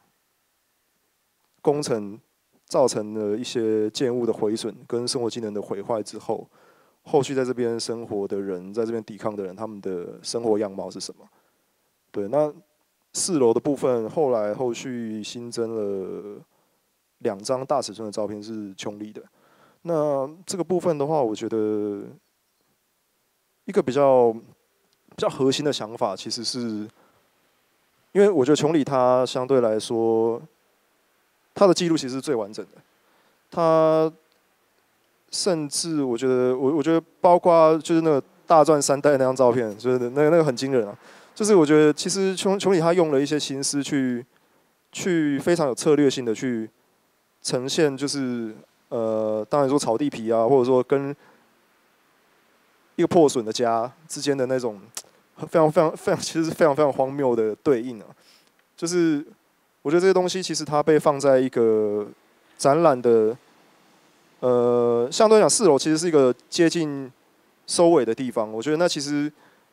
工程造成了一些建物的毁损跟生活机能的毁坏之后，后续在这边生活的人，在这边抵抗的人，他们的生活样貌是什么？对，那四楼的部分，后来后续新增了。两张大尺寸的照片是琼里的，那这个部分的话，我觉得一个比较比较核心的想法，其实是因为我觉得琼里他相对来说，他的记录其实是最完整的，他甚至我觉得我我觉得包括就是那个大钻三代那张照片，就是那个那个很惊人啊，就是我觉得其实琼琼里他用了一些心思去去非常有策略性的去。呈现就是呃，当然说草地皮啊，或者说跟一个破损的家之间的那种非常非常非常，其实是非常非常荒谬的对应啊。就是我觉得这些东西其实它被放在一个展览的，呃，相对来讲四楼其实是一个接近收尾的地方。我觉得那其实，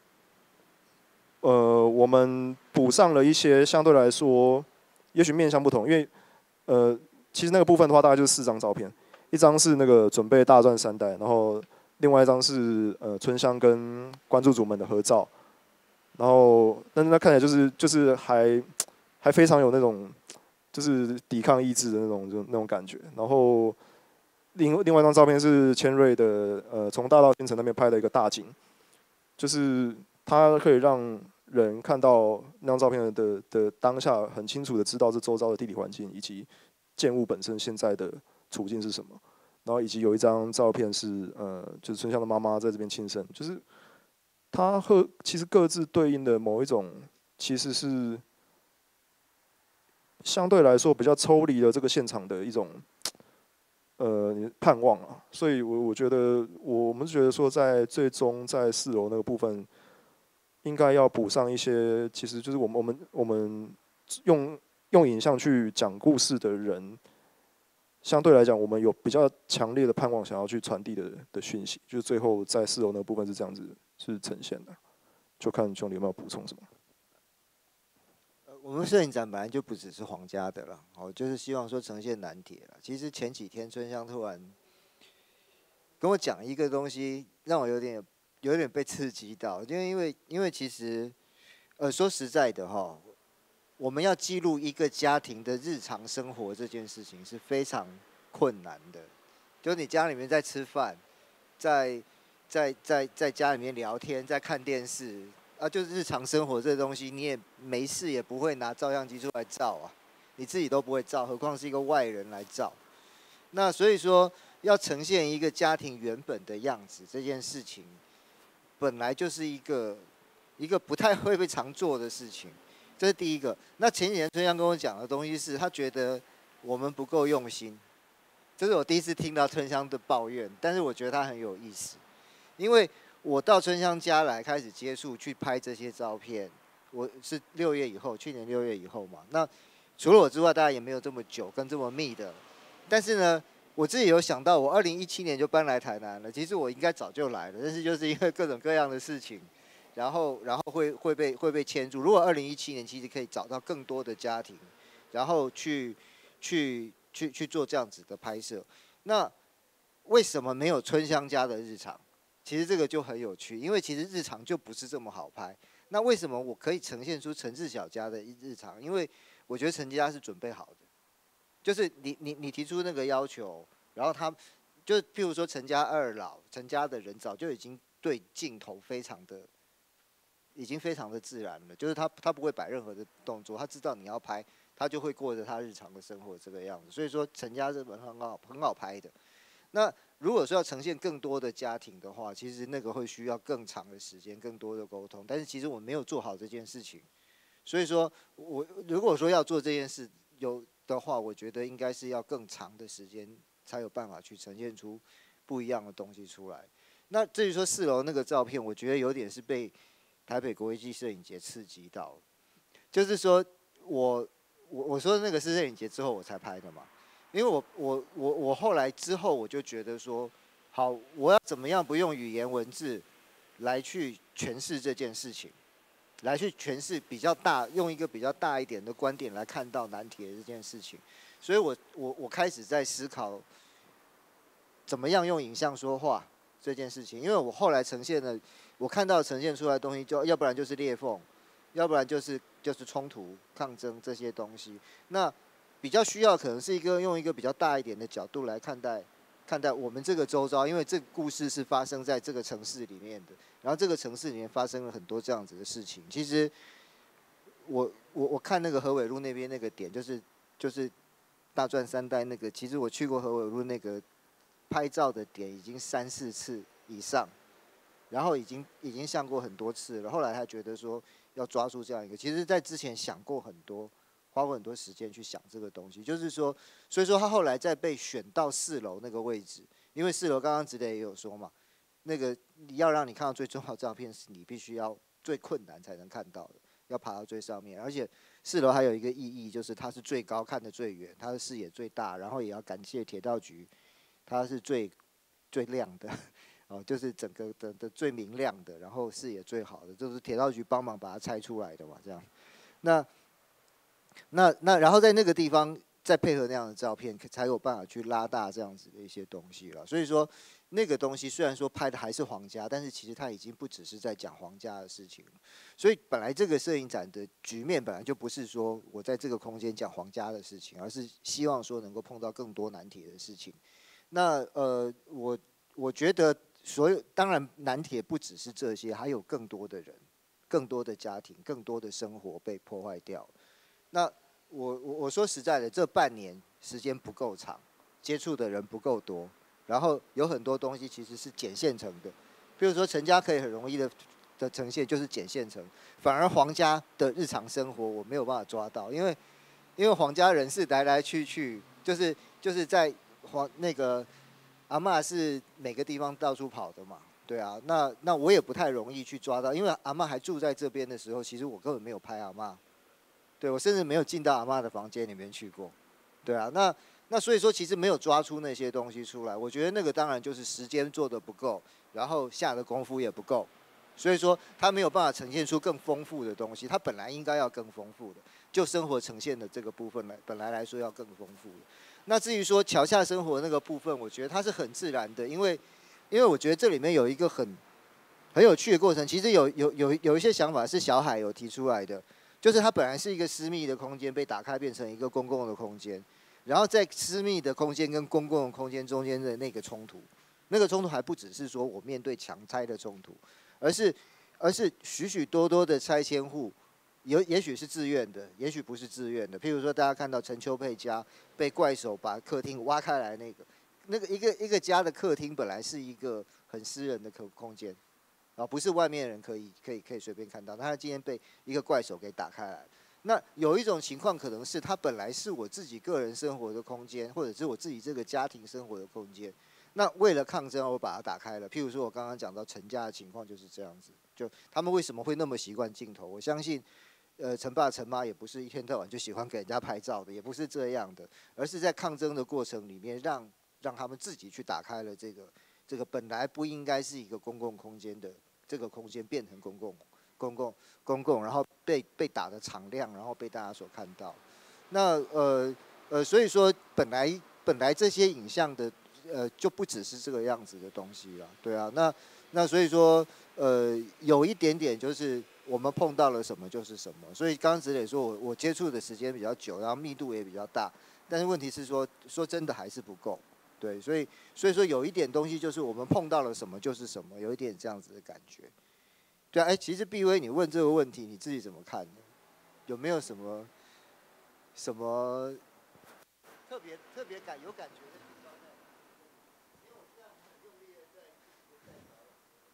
呃，我们补上了一些相对来说，也许面向不同，因为呃，其实那个部分的话大概就是四张照片，一张是那个准备大赚三代，然后另外一张是呃春香跟关注组们的合照，然后但是那看起来就是就是还还非常有那种就是抵抗意志的那种就那种感觉。然后另另外一张照片是千瑞的呃从大道新城那边拍的一个大景，就是它可以让人看到那张照片的的当下很清楚的知道这周遭的地理环境以及建物本身现在的处境是什么。然后以及有一张照片是呃，就是春香的妈妈在这边庆生，就是它和其实各自对应的某一种，其实是相对来说比较抽离了这个现场的一种呃盼望啊。所以我我觉得我们觉得说，在最终在四楼那个部分，应该要补上一些，其实就是我们我们我们用用影像去讲故事的人。相对来讲，我们有比较强烈的盼望，想要去传递的的讯息，就是最后在四楼那部分是这样子是呈现的，就看兄弟有没有补充什么。 呃，我们摄影展本来就不只是皇家的了，哦，就是希望说呈现南铁了。其实前几天春香突然跟我讲一个东西，让我有点有点被刺激到，因为因为因为其实，呃，说实在的哈。我们要记录一个家庭的日常生活这件事情是非常困难的，就你家里面在吃饭，在在在在家里面聊天，在看电视啊，就是日常生活这东西，你也没事也不会拿照相机出来照啊，你自己都不会照，何况是一个外人来照。那所以说，要呈现一个家庭原本的样子这件事情，本来就是一个一个不太会被常做的事情。这是第一个。那前几年春香跟我讲的东西是，他觉得我们不够用心，这是我第一次听到春香的抱怨，但是我觉得他很有意思，因为我到春香家来开始接触去拍这些照片，我是六月以后，去年六月以后嘛。那除了我之外，大家也没有这么久跟这么密的。但是呢，我自己有想到，我二零一七年就搬来台南了，其实我应该早就来了，但是就是因为各种各样的事情。然后，然后会会被会被牵住。如果二零一七年其实可以找到更多的家庭，然后去去去去做这样子的拍摄，那为什么没有春香家的日常？其实这个就很有趣，因为其实日常就不是这么好拍。那为什么我可以呈现出陈志小家的日常？因为我觉得陈家是准备好的，就是你你你提出那个要求，然后他就譬如说陈家二老，陈家的人早就已经对镜头非常的。已经非常的自然了，就是他他不会摆任何的动作，他知道你要拍，他就会过着他日常的生活这个样子。所以说陈家是很好很好拍的。那如果说要呈现更多的家庭的话，其实那个会需要更长的时间、更多的沟通。但是其实我没有做好这件事情，所以说我如果说要做这件事有的话，我觉得应该是要更长的时间才有办法去呈现出不一样的东西出来。那至于说四楼那个照片，我觉得有点是被台北国际摄影节刺激到，就是说我我我说那个是摄影节之后我才拍的嘛，因为我我我我后来之后我就觉得说，好，我要怎么样不用语言文字来去诠释这件事情，来去诠释比较大，用一个比较大一点的观点来看到南铁这件事情，所以我我我开始在思考怎么样用影像说话这件事情，因为我后来呈现了。我看到呈现出来的东西，就要不然就是裂缝，要不然就是就是冲突、抗争这些东西。那比较需要可能是一个用一个比较大一点的角度来看待看待我们这个周遭，因为这个故事是发生在这个城市里面的，然后这个城市里面发生了很多这样子的事情。其实我我我看那个河尾路那边那个点，就是就是大赚三代那个，其实我去过河尾路那个拍照的点已经三四次以上。然后已经已经想过很多次了，后来他觉得说要抓住这样一个，其实在之前想过很多，花过很多时间去想这个东西，就是说，所以说他后来在被选到四楼那个位置，因为四楼刚刚子磊也有说嘛，那个你要让你看到最重要的照片是你必须要最困难才能看到的， 要爬到最上面，而且四楼还有一个意义，就是它是最高，看得最远，它的视野最大，然后也要感谢铁道局，它是最最亮的，哦，就是整个的的最明亮的，然后视野最好的，就是铁道局帮忙把它拆出来的嘛，这样。那那那然后在那个地方再配合那样的照片，才有办法去拉大这样子的一些东西了。所以说，那个东西虽然说拍的还是皇家，但是其实它已经不只是在讲皇家的事情了。所以本来这个摄影展的局面本来就不是说我在这个空间讲皇家的事情，而是希望说能够碰到更多南铁的事情。那呃，我我觉得所有当然南铁不只是这些，还有更多的人、更多的家庭、更多的生活被破坏掉。那我我我说实在的，这半年时间不够长，接触的人不够多，然后有很多东西其实是捡现成的，比如说陈家可以很容易的的呈现就是捡现成，反而皇家的日常生活我没有办法抓到，因为因为皇家人是来来去去，就是就是在皇那个阿嬷是每个地方到处跑的嘛，对啊，那那我也不太容易去抓到，因为阿嬷还住在这边的时候，其实我根本没有拍阿嬷。对，我甚至没有进到阿嬷的房间里面去过，对啊，那那所以说其实没有抓出那些东西出来，我觉得那个当然就是时间做的不够，然后下的功夫也不够，所以说他没有办法呈现出更丰富的东西，他本来应该要更丰富的，就生活呈现的这个部分来，本来来说要更丰富的。那至于说桥下生活那个部分，我觉得它是很自然的，因为因为我觉得这里面有一个很很有趣的过程，其实有有有有一些想法是小海有提出来的。就是它本来是一个私密的空间，被打开变成一个公共的空间，然后在私密的空间跟公共的空间中间的那个冲突，那个冲突还不只是说我面对强拆的冲突，而是而是许许多多的拆迁户，有也许是自愿的，也许不是自愿的。譬如说，大家看到陈秋佩家被怪手把客厅挖开来那个，那个一个一个家的客厅本来是一个很私人的空空间。啊，不是外面的人可以可以可以随便看到，他今天被一个怪手给打开来。那有一种情况可能是，它本来是我自己个人生活的空间，或者是我自己这个家庭生活的空间。那为了抗争，我把它打开了。譬如说，我刚刚讲到陈家的情况就是这样子，就他们为什么会那么习惯镜头？我相信，呃，陈爸陈妈也不是一天到晚就喜欢给人家拍照的，也不是这样的，而是在抗争的过程里面让，让他们自己去打开了这个。这个本来不应该是一个公共空间的，这个空间变成公共、公共、公共，然后被被打得敞亮，然后被大家所看到。那呃呃，所以说本来本来这些影像的呃就不只是这个样子的东西了，对啊。那那所以说呃有一点点就是我们碰到了什么就是什么。所以刚刚子磊说我我接触的时间比较久，然后密度也比较大，但是问题是说说真的还是不够。对，所以所以说有一点东西就是我们碰到了什么就是什么，有一点这样子的感觉。对啊，哎，其实毕威你问这个问题你自己怎么看呢？有没有什么什么特别特别感有感觉的地方呢？因为我现在很用力的在在找。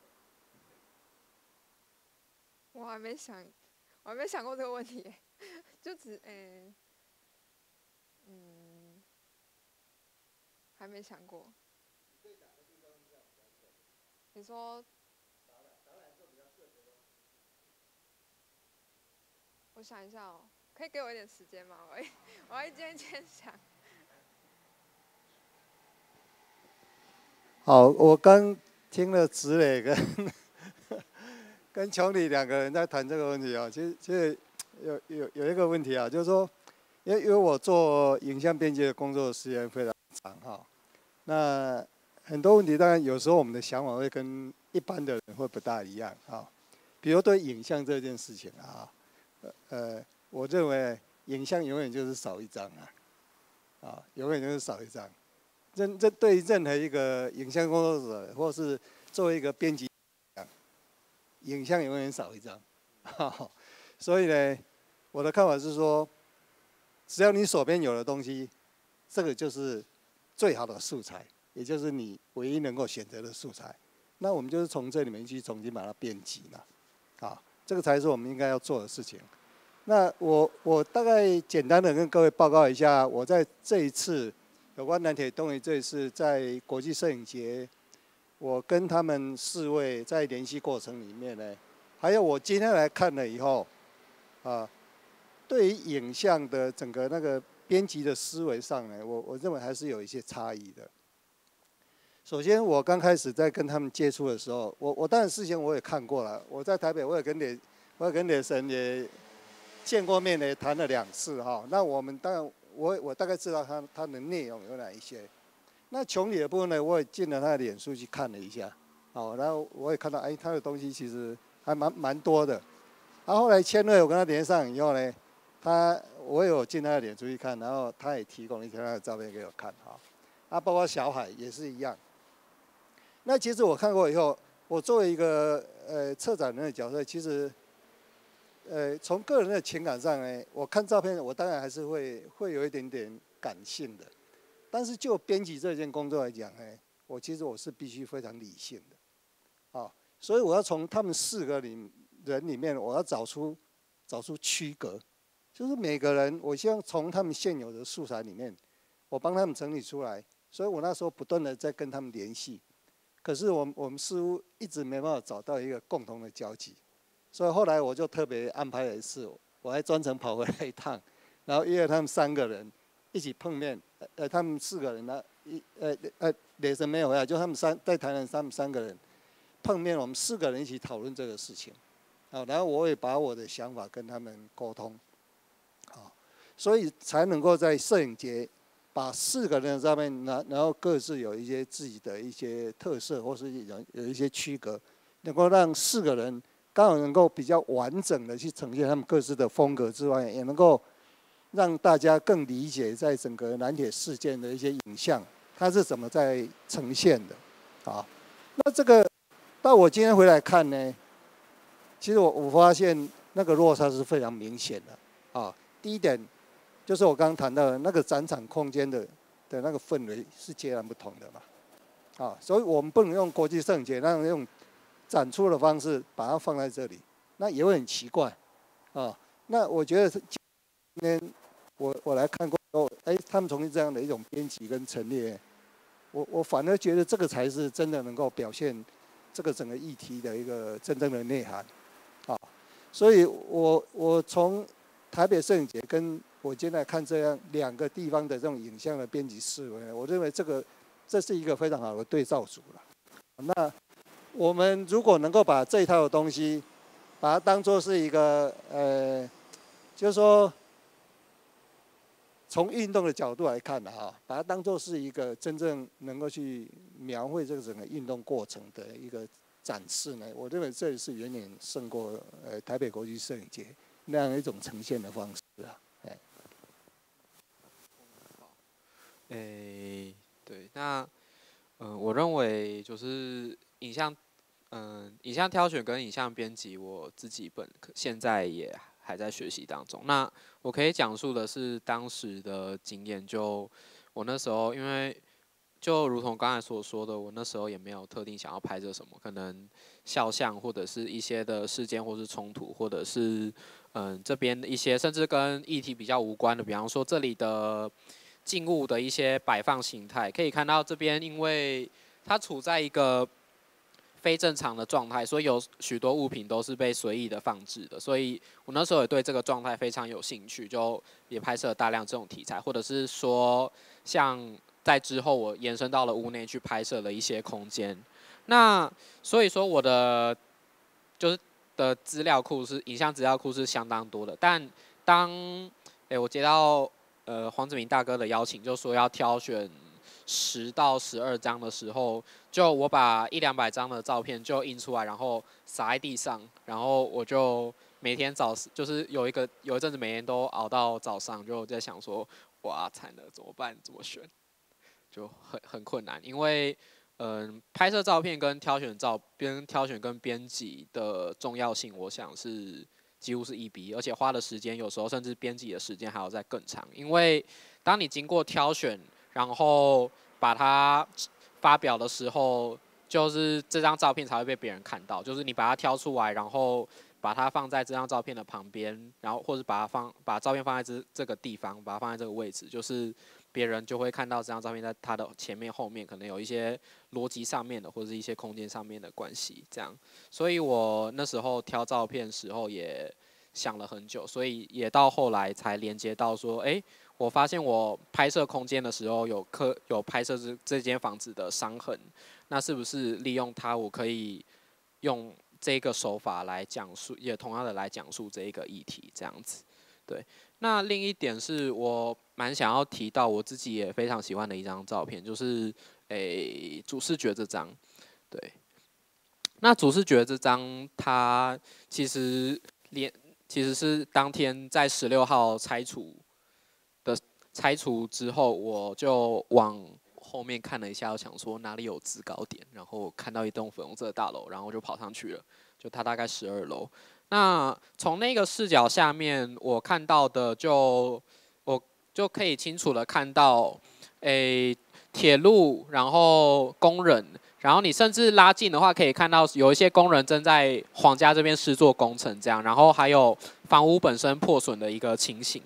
我还没想，我还没想过这个问题，就只诶、欸，嗯。还没想过。你说？我想一下哦，可以给我一点时间吗？我我要一间一间想。 好，我刚听了子磊跟跟琼里两个人在谈这个问题啊，其实其实有有有一个问题啊，就是说，因为因为我做影像编辑的工作时间非常长哈。那很多问题，当然有时候我们的想法会跟一般的人会不大一样啊。比如对影像这件事情啊，呃，我认为影像永远就是少一张啊，啊，永远就是少一张。这这对于任何一个影像工作者，或是作为一个编辑，影像永远少一张。所以呢，我的看法是说，只要你手边有的东西，这个就是最好的素材，也就是你唯一能够选择的素材。那我们就是从这里面去重新把它编辑嘛，啊，这个才是我们应该要做的事情。那我我大概简单的跟各位报告一下，我在这一次有关南铁东移这一次在国际摄影节，我跟他们四位在联系过程里面呢，还有我今天来看了以后， 啊，对于影像的整个那个编辑的思维上呢，我我认为还是有一些差异的。首先，我刚开始在跟他们接触的时候，我我当然事先我也看过了，我在台北我也跟李我也跟李神也见过面，也谈了两次哈。那我们当然我我大概知道他他的内容有哪一些。那琼里的部分呢，我也进了他的脸书去看了一下，哦，然后我也看到哎他的东西其实还蛮蛮多的。然后后来千瑞我跟他连上以后呢，他我有进他的脸书去看，然后他也提供了一些他的照片给我看哈。啊，包括小海也是一样。那其实我看过以后，我作为一个呃策展人的角色，其实，呃从个人的情感上呢，我看照片，我当然还是会会有一点点感性的，但是就编辑这件工作来讲呢，我其实我是必须非常理性的，啊，所以我要从他们四个里人里面，我要找出找出区隔，就是每个人，我希望从他们现有的素材里面，我帮他们整理出来，所以我那时候不断的在跟他们联系。可是我们我们似乎一直没办法找到一个共同的交集，所以后来我就特别安排了一次，我还专程跑回来一趟，然后约了他们三个人一起碰面，呃，他们四个人呢，一呃呃，雷神没有回来，就他们三在台南，他们三个人碰面，我们四个人一起讨论这个事情，啊，然后我也把我的想法跟他们沟通，啊，所以才能够在摄影节。把四个人的照片，然然后各自有一些自己的一些特色，或是有有一些区隔，能够让四个人刚好能够比较完整的去呈现他们各自的风格之外，也能够让大家更理解在整个南铁事件的一些影像，它是怎么在呈现的，啊，那这个到我今天回来看呢，其实我我发现那个落差是非常明显的，啊，第一点。就是我刚刚谈到的那个展场空间的的那个氛围是截然不同的嘛，啊，所以我们不能用国际摄影节那样用展出的方式把它放在这里，那也会很奇怪，啊，那我觉得今天我我来看过后，哎，他们从事这样的一种编辑跟陈列，我我反而觉得这个才是真的能够表现这个整个议题的一个真正的内涵，啊，所以我我从台北摄影节跟我现在看这样两个地方的这种影像的编辑思维，我认为这个这是一个非常好的对照组了。那我们如果能够把这一套的东西，把它当作是一个呃，就是说从运动的角度来看的哈，把它当作是一个真正能够去描绘这个整个运动过程的一个展示呢，我认为这是远远胜过呃台北国际摄影节那样一种呈现的方式啊。 诶、欸，对，那，嗯、呃，我认为就是影像，嗯、呃，影像挑选跟影像编辑，我自己本现在也还在学习当中。那我可以讲述的是当时的经验，就我那时候，因为就如同刚才所说的，我那时候也没有特定想要拍摄什么，可能肖像或者是一些的事件或是冲突，或者是嗯、呃、这边一些甚至跟议题比较无关的，比方说这里的。静物的一些摆放形态，可以看到这边，因为它处在一个非正常的状态，所以有许多物品都是被随意的放置的。所以我那时候也对这个状态非常有兴趣，就也拍摄了大量这种题材，或者是说，像在之后我延伸到了屋内去拍摄了一些空间。那所以说我的就是的资料库是影像资料库是相当多的，但当诶、欸、我接到。呃，黄子明大哥的邀请，就说要挑选十到十二张的时候，就我把一两百张的照片就印出来，然后撒在地上，然后我就每天早就是有一个有一阵子每天都熬到早上，就在想说，哇，惨了，怎么办？怎么选？就很很困难，因为嗯、呃，拍摄照片跟挑选照跟挑选跟编辑的重要性，我想是。几乎是一比一，而且花的时间有时候甚至编辑的时间还要再更长，因为当你经过挑选，然后把它发表的时候，就是这张照片才会被别人看到，就是你把它挑出来，然后把它放在这张照片的旁边，然后或者把它放把照片放在这这个地方，把它放在这个位置，就是别人就会看到这张照片在它的前面后面可能有一些逻辑上面的或者是一些空间上面的关系，这样。所以我那时候挑照片时候也想了很久，所以也到后来才连接到说，哎、欸，我发现我拍摄空间的时候有刻有拍摄这这间房子的伤痕，那是不是利用它，我可以用这个手法来讲述，也同样的来讲述这一个议题，这样子。对，那另一点是我蛮想要提到，我自己也非常喜欢的一张照片，就是诶、欸、主视觉这张。对，那主视觉这张，它其实连其实是当天在十六号拆除的拆除之后，我就往后面看了一下，我想说哪里有制高点，然后看到一栋粉红色的大楼，然后就跑上去了，就它大概十二楼。那从那个视角下面，我看到的就我就可以清楚的看到，诶、欸，铁路，然后工人，然后你甚至拉近的话，可以看到有一些工人正在皇家这边施作工程，这样，然后还有房屋本身破损的一个情形。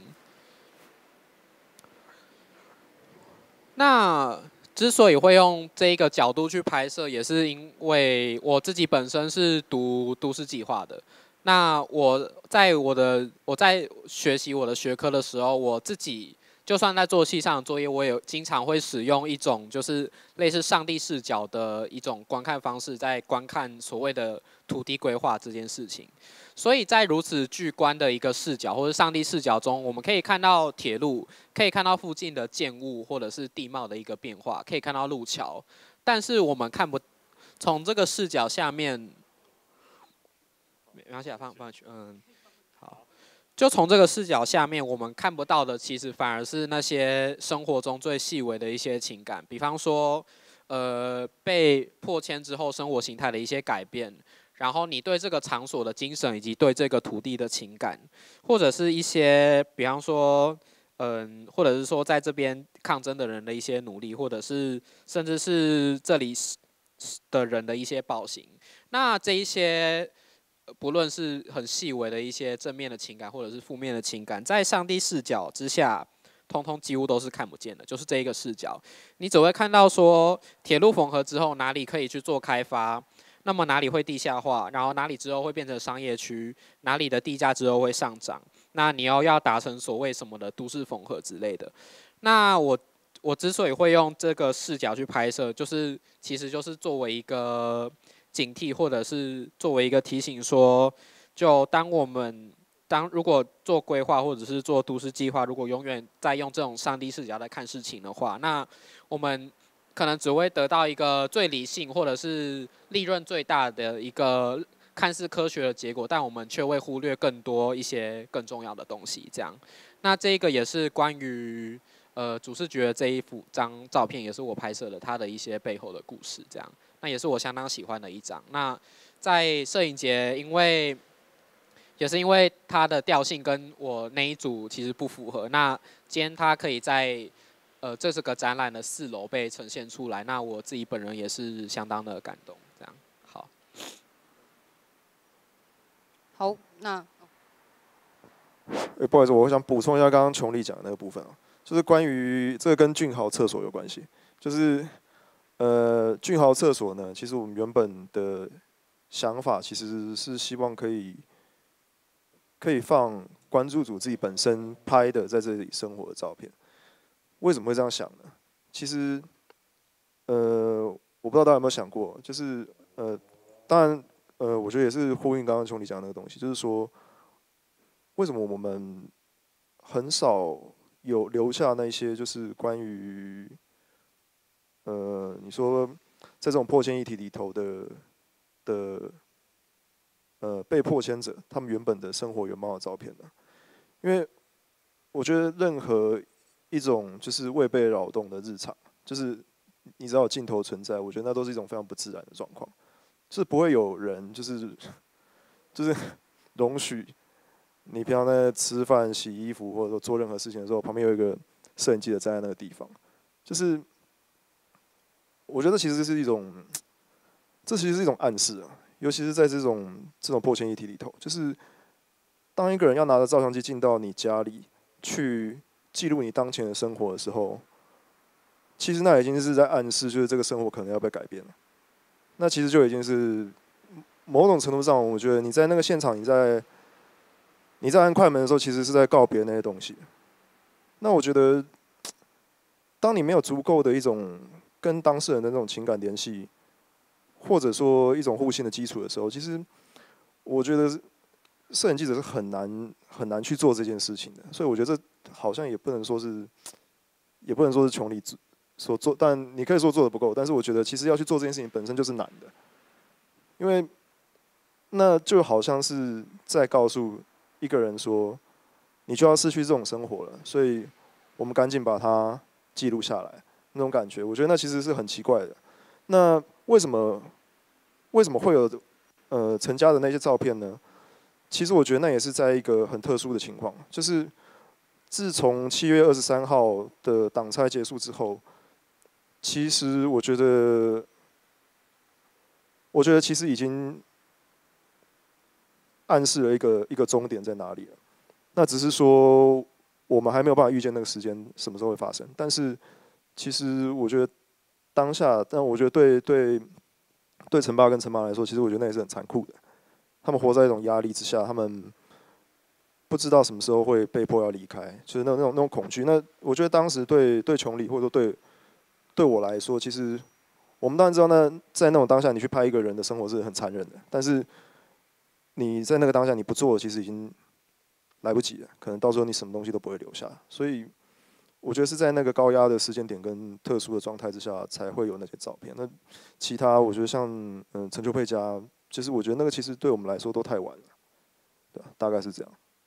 那之所以会用这一个角度去拍摄，也是因为我自己本身是读都市计划的。那我在我的我在学习我的学科的时候，我自己就算在做系上的作业，我也经常会使用一种就是类似上帝视角的一种观看方式，在观看所谓的土地规划这件事情。所以在如此巨观的一个视角或者上帝视角中，我们可以看到铁路，可以看到附近的建物或者是地貌的一个变化，可以看到路桥，但是我们看不从这个视角下面。没关系啊，放放去，嗯，好。就从这个视角下面，我们看不到的，其实反而是那些生活中最细微的一些情感，比方说，呃，被迫迁之后生活形态的一些改变，然后你对这个场所的精神以及对这个土地的情感，或者是一些，比方说，嗯，或者是说在这边抗争的人的一些努力，或者是甚至是这里的人的一些暴行，那这一些。不论是很细微的一些正面的情感，或者是负面的情感，在上帝视角之下，通通几乎都是看不见的。就是这一个视角，你只会看到说，铁路缝合之后哪里可以去做开发，那么哪里会地下化，然后哪里之后会变成商业区，哪里的地价之后会上涨，那你要要达成所谓什么的都市缝合之类的。那我我之所以会用这个视角去拍摄，就是其实就是作为一个。警惕，或者是作为一个提醒说，就当我们当如果做规划或者是做都市计划，如果永远在用这种上帝视角来看事情的话，那我们可能只会得到一个最理性或者是利润最大的一个看似科学的结果，但我们却会忽略更多一些更重要的东西。这样，那这个也是关于呃主视觉这一幅张照片，也是我拍摄的它的一些背后的故事。这样。那也是我相当喜欢的一张。那在摄影节，因为也是因为它的调性跟我那一组其实不符合。那今天它可以在呃这是个展览的四楼被呈现出来，那我自己本人也是相当的感动。这样，好。 好，那。 欸、不好意思，我想补充一下刚刚琼丽讲的那个部分啊，就是关于这个跟俊豪厕所有关系，就是。呃，俊豪厕所呢，其实我们原本的想法其实是希望可以可以放关注组自己本身拍的在这里生活的照片。为什么会这样想呢？其实，呃，我不知道大家有没有想过，就是呃，当然，呃，我觉得也是呼应刚刚兄弟讲的那个东西，就是说，为什么我们很少有留下那些就是关于。呃，你说在这种破迁议题里头的的呃被迫迁者，他们原本的生活原貌的照片呢？因为我觉得任何一种就是未被扰动的日常，就是你只要有镜头存在，我觉得那都是一种非常不自然的状况，就是不会有人就是就是容许你平常在吃饭、洗衣服或者说做任何事情的时候，旁边有一个摄影记者站在那个地方，就是。我觉得其实是一种，这其实是一种暗示啊，尤其是在这种这种破迁议题里头，就是当一个人要拿着照相机进到你家里去记录你当前的生活的时候，其实那已经是在暗示，就是这个生活可能要被改变了。那其实就已经是某种程度上，我觉得你在那个现场，你在你在按快门的时候，其实是在告别那些东西。那我觉得，当你没有足够的一种跟当事人的那种情感联系，或者说一种互信的基础的时候，其实我觉得摄影记者是很难很难去做这件事情的。所以我觉得这好像也不能说是，也不能说是穷理所做，但你可以说做的不够。但是我觉得其实要去做这件事情本身就是难的，因为那就好像是在告诉一个人说，你就要失去这种生活了，所以我们赶紧把它记录下来，那种感觉，我觉得那其实是很奇怪的。那为什么为什么会有呃陈家的那些照片呢？其实我觉得那也是在一个很特殊的情况，就是自从七月二十三号的党差结束之后，其实我觉得，我觉得其实已经暗示了一个一个终点在哪里了。那只是说我们还没有办法预见那个时间什么时候会发生。但是其实我觉得当下，但我觉得对对对陈爸跟陈妈来说，其实我觉得那也是很残酷的。他们活在一种压力之下，他们不知道什么时候会被迫要离开，就是那种那种那种恐惧。那我觉得当时对对琼里或者说对对我来说，其实我们当然知道那在那种当下，你去拍一个人的生活是很残忍的，但是你在那个当下你不做，其实已经来不及了，可能到时候你什么东西都不会留下。所以我觉得是在那个高压的时间点跟特殊的状态之下，才会有那些照片。那其他我觉得像嗯陈秋佩家，其实我觉得那个其实对我们来说都太晚了，对吧？大概是这样。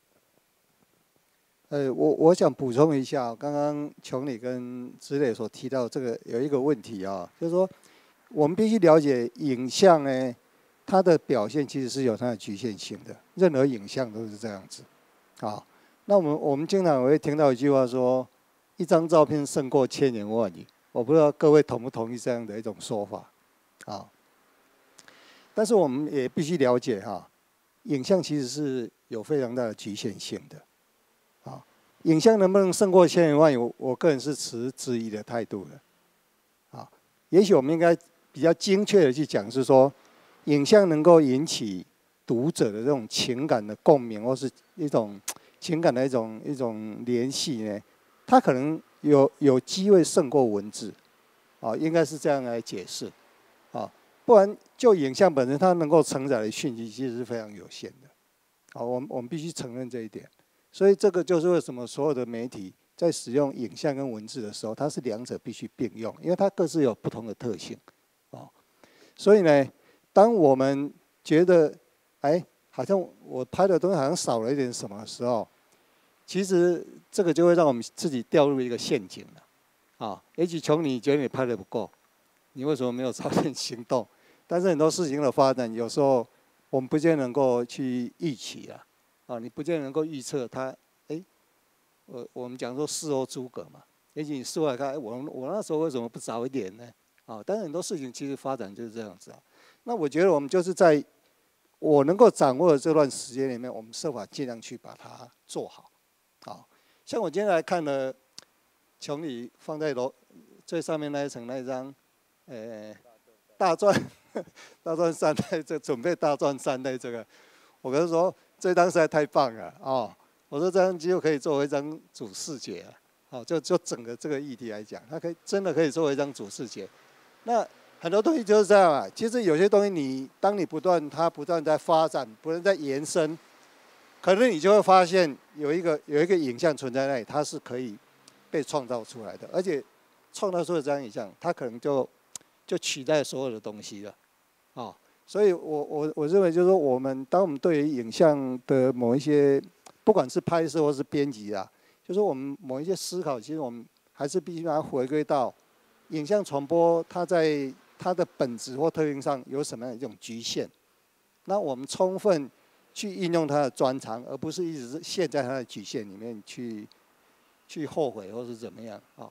呃，我我想补充一下，刚刚琼里跟之磊所提到这个有一个问题啊，就是说我们必须了解影像呢，它的表现其实是有它的局限性的，任何影像都是这样子。啊，那我们我们经常会听到一句话说，一张照片胜过千言万语。我不知道各位同不同意这样的一种说法，啊。但是我们也必须了解哈，影像其实是有非常大的局限性的。啊，影像能不能胜过千言万语？我个人是持质疑的态度的。啊，也许我们应该比较精确的去讲，是说，影像能够引起读者的这种情感的共鸣，或是一种情感的一种一种联系呢，它可能有有机会胜过文字，啊，应该是这样来解释，啊，不然就影像本身它能够承载的讯息其实是非常有限的，啊，我们我们必须承认这一点。所以这个就是为什么所有的媒体在使用影像跟文字的时候，它是两者必须并用，因为它各自有不同的特性，啊，所以呢，当我们觉得哎，好像我拍的东西好像少了一点什么时候，其实这个就会让我们自己掉入一个陷阱了，啊，也许琼你觉得你拍的不够，你为什么没有朝点行动？但是很多事情的发展，有时候我们不见得能够去预期啊。啊，你不见得能够预测它，哎，我我们讲说事后诸葛嘛，也许你事后来看，哎，我我那时候为什么不早一点呢？啊，但是很多事情其实发展就是这样子啊。那我觉得我们就是在我能够掌握的这段时间里面，我们设法尽量去把它做好。啊，像我今天来看了琼里放在楼最上面那一层那一张，呃，大钻大钻三代这准备大钻三代这个，我跟他说。这张实在太棒了哦！我说这张就可以作为一张主视觉了，哦，就就整个这个议题来讲，它可以真的可以作为一张主视觉。那很多东西就是这样啊。其实有些东西你当你不断它不断在发展，不断在延伸，可能你就会发现有一个有一个影像存在那里，它是可以被创造出来的，而且创造出的这张影像，它可能就就取代所有的东西了，哦。所以我我我认为就是说，我们当我们对于影像的某一些，不管是拍摄或是编辑啊，就是我们某一些思考，其实我们还是必须把它回归到影像传播，它在它的本质或特性上有什么样的一种局限。那我们充分去运用它的专长，而不是一直是陷在它的局限里面去去后悔或是怎么样啊。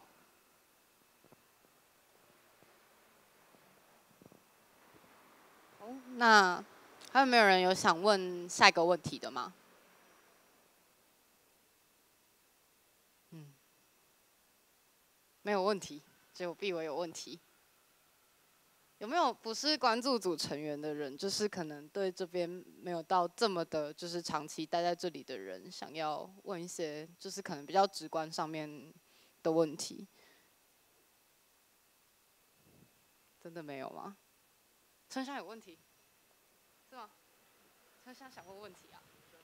那还有没有人有想问下一个问题的吗？嗯，没有问题，只有毕伟有问题。有有没有不是关注组成员的人，就是可能对这边没有到这么的，就是长期待在这里的人，想要问一些就是可能比较直观上面的问题？真的没有吗？春香有问题，是吗？春香想问问题啊？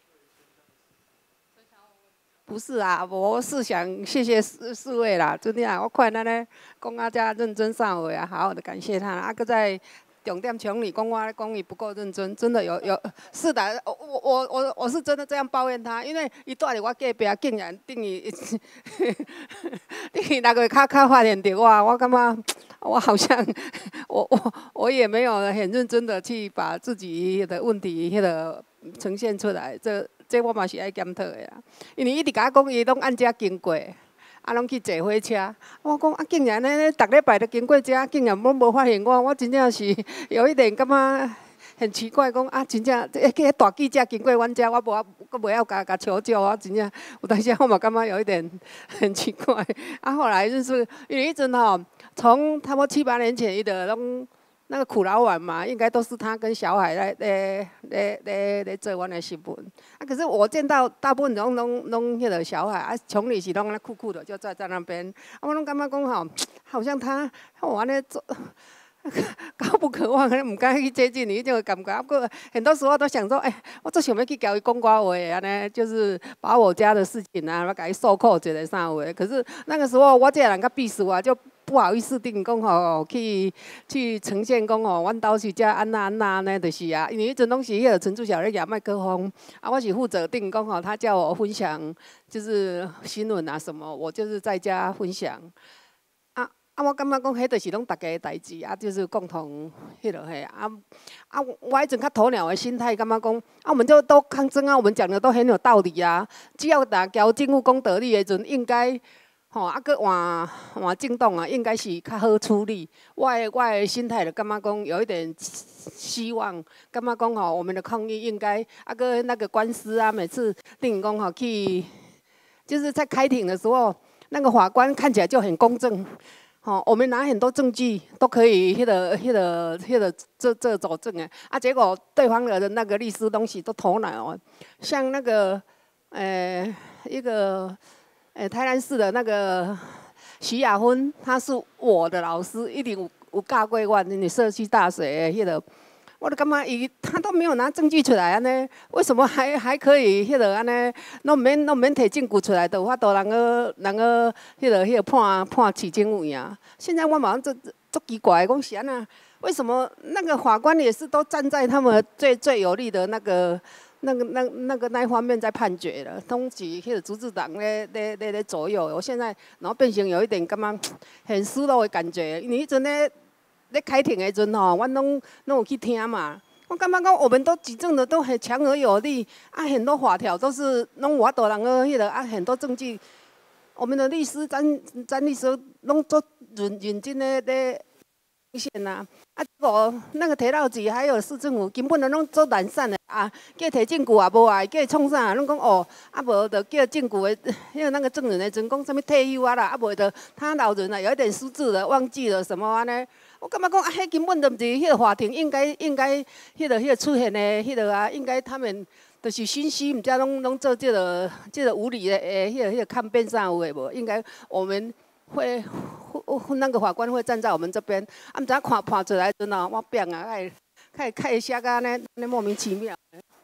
不是啊，我是想谢谢四四位啦，真的啊，我看咱咧讲啊遮认真上位啊，好好的感谢他。啊，搁在重点穷你讲我讲你不够认真，真的有有是的，我我我我是真的这样抱怨他，因为伊住伫我隔壁，竟然等于等于那个卡卡发现到我，我感觉我好像我我我也没有很认真的去把自己的问题迄个呈现出来，这。这我嘛是爱检讨的啦，因为伊直甲我讲伊拢按遮经过，啊，拢去坐火车。我讲啊，竟然咧，逐礼拜都经过遮，竟然拢无发现我，我真正是有一点感觉很奇怪，讲啊，真正迄大记者经过阮遮，我无啊，佫袂晓甲甲求救，我真正有当时我嘛感觉有一点很奇怪。啊，后来就是因为迄阵吼，从差不多七八年前，伊就拢。那个苦劳碗嘛，应该都是他跟小海来来来来来做阮的新闻。啊，可是我见到大部分拢拢拢迄个小海啊，穷理是拢那酷酷的，就站在那边。啊，我拢感觉讲吼，好像他我安尼做。高不可望，唔敢去接近你，迄种感觉。不过很多时候都想说，哎、欸，我做想要去交伊讲寡话，安尼就是把我家的事情啊，我甲伊诉苦一个啥话。可是那个时候我这个人较避暑啊，就不好意思定讲吼去去呈现讲吼，阮兜是遮安那安那呢，就是啊，因为迄阵拢是迄个陈主小咧举麦克风，啊，我是负责定讲吼，他叫我分享就是新闻啊什么，我就是在家分享。啊，我感觉讲，迄就是拢大家的代志，啊，就是共同迄落嘿，啊啊，我迄阵较鸵鸟的心态，感觉讲，啊，我们就都抗争啊，我们讲的都很有道理啊。只要打交政府讲道理的阵，应该吼，啊，搁换换政党啊，应该是较好处理。我的我的心态就感觉讲有一点希望，感觉讲吼，我们的抗议应该啊，搁那个官司啊，每次定讲吼去，就是在开庭的时候，那个法官看起来就很公正。吼，我们拿很多证据都可以，迄个、迄个、迄个这这佐证诶，啊，结果对方的那个律师东西都头脑哦，像那个，呃，一个，呃，台南市的那个徐雅芬，她是我的老师，一定有有教过我，你社区大学迄个。我就感觉伊他都没有拿证据出来安尼，为什么还还可以迄个安尼，拢免拢免摕证据出来，就有法度人个人个迄个迄个判判起经委啊？现在我马上这足奇怪，讲是安那？为什么那个法官也是都站在他们最最有利的那个那个那那个那一方面在判决了？东西迄个主治党咧咧咧咧左右，我现在然后变成有一点感觉很失落的感觉，因为迄阵咧。咧开庭的阵吼，阮拢拢有去听嘛。我感觉讲，我们都举证的都很强而有力，啊，很多法条都是拢有法度人个迄个啊，很多证据，我们的律师詹詹律师拢做认认真的咧出现呐。啊，结果那个铁道局还有市政府根本都拢做懒散的啊，叫提证据也无爱，叫伊创啥，拢讲哦，啊无就叫证据的，因为那个证人的阵讲什么退休啊啦，啊无就他老人啊有一点失智了，忘记了什么安尼。我感觉讲啊，迄根本就毋是迄个法庭应该应该迄个迄个出现的迄个啊，应该他们就是心虚，毋知拢拢做这个这个无理的诶，迄个迄个抗辩啥有诶无？应该我们会会那个法官会站在我们这边，啊，毋知看判出来阵哦，我变啊，开开开写个安尼安尼莫名其妙。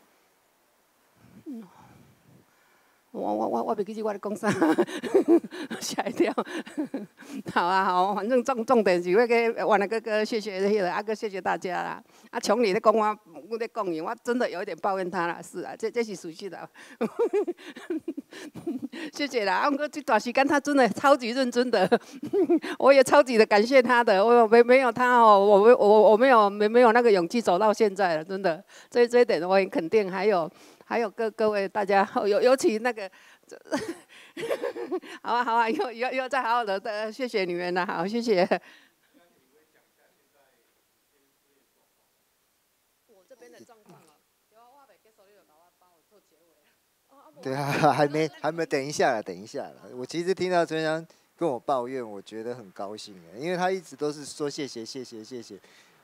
嗯我我我我袂记住我咧讲啥，吓一跳。好啊好，反正重重点是要个完了个个谢谢迄个啊个谢谢大家啦。啊，从你咧讲我我咧讲伊，我真的有一点抱怨他啦，是啊，这这是属实的。谢谢啦，啊，过这段时间他真的超级认真的，我也超级的感谢他的。我没没有他哦，我我我没有没没有那个勇气走到现在了，真的。这这一点我很肯定，还有。还有各各位大家，尤尤其那个，好啊好啊，又又又再好好的的谢谢你们了，好谢谢。我这边的状况哦， 对啊，还没还没，等一下了，等一下了。我其实听到春香跟我抱怨，我觉得很高兴哎，因为他一直都是说谢谢谢谢谢谢。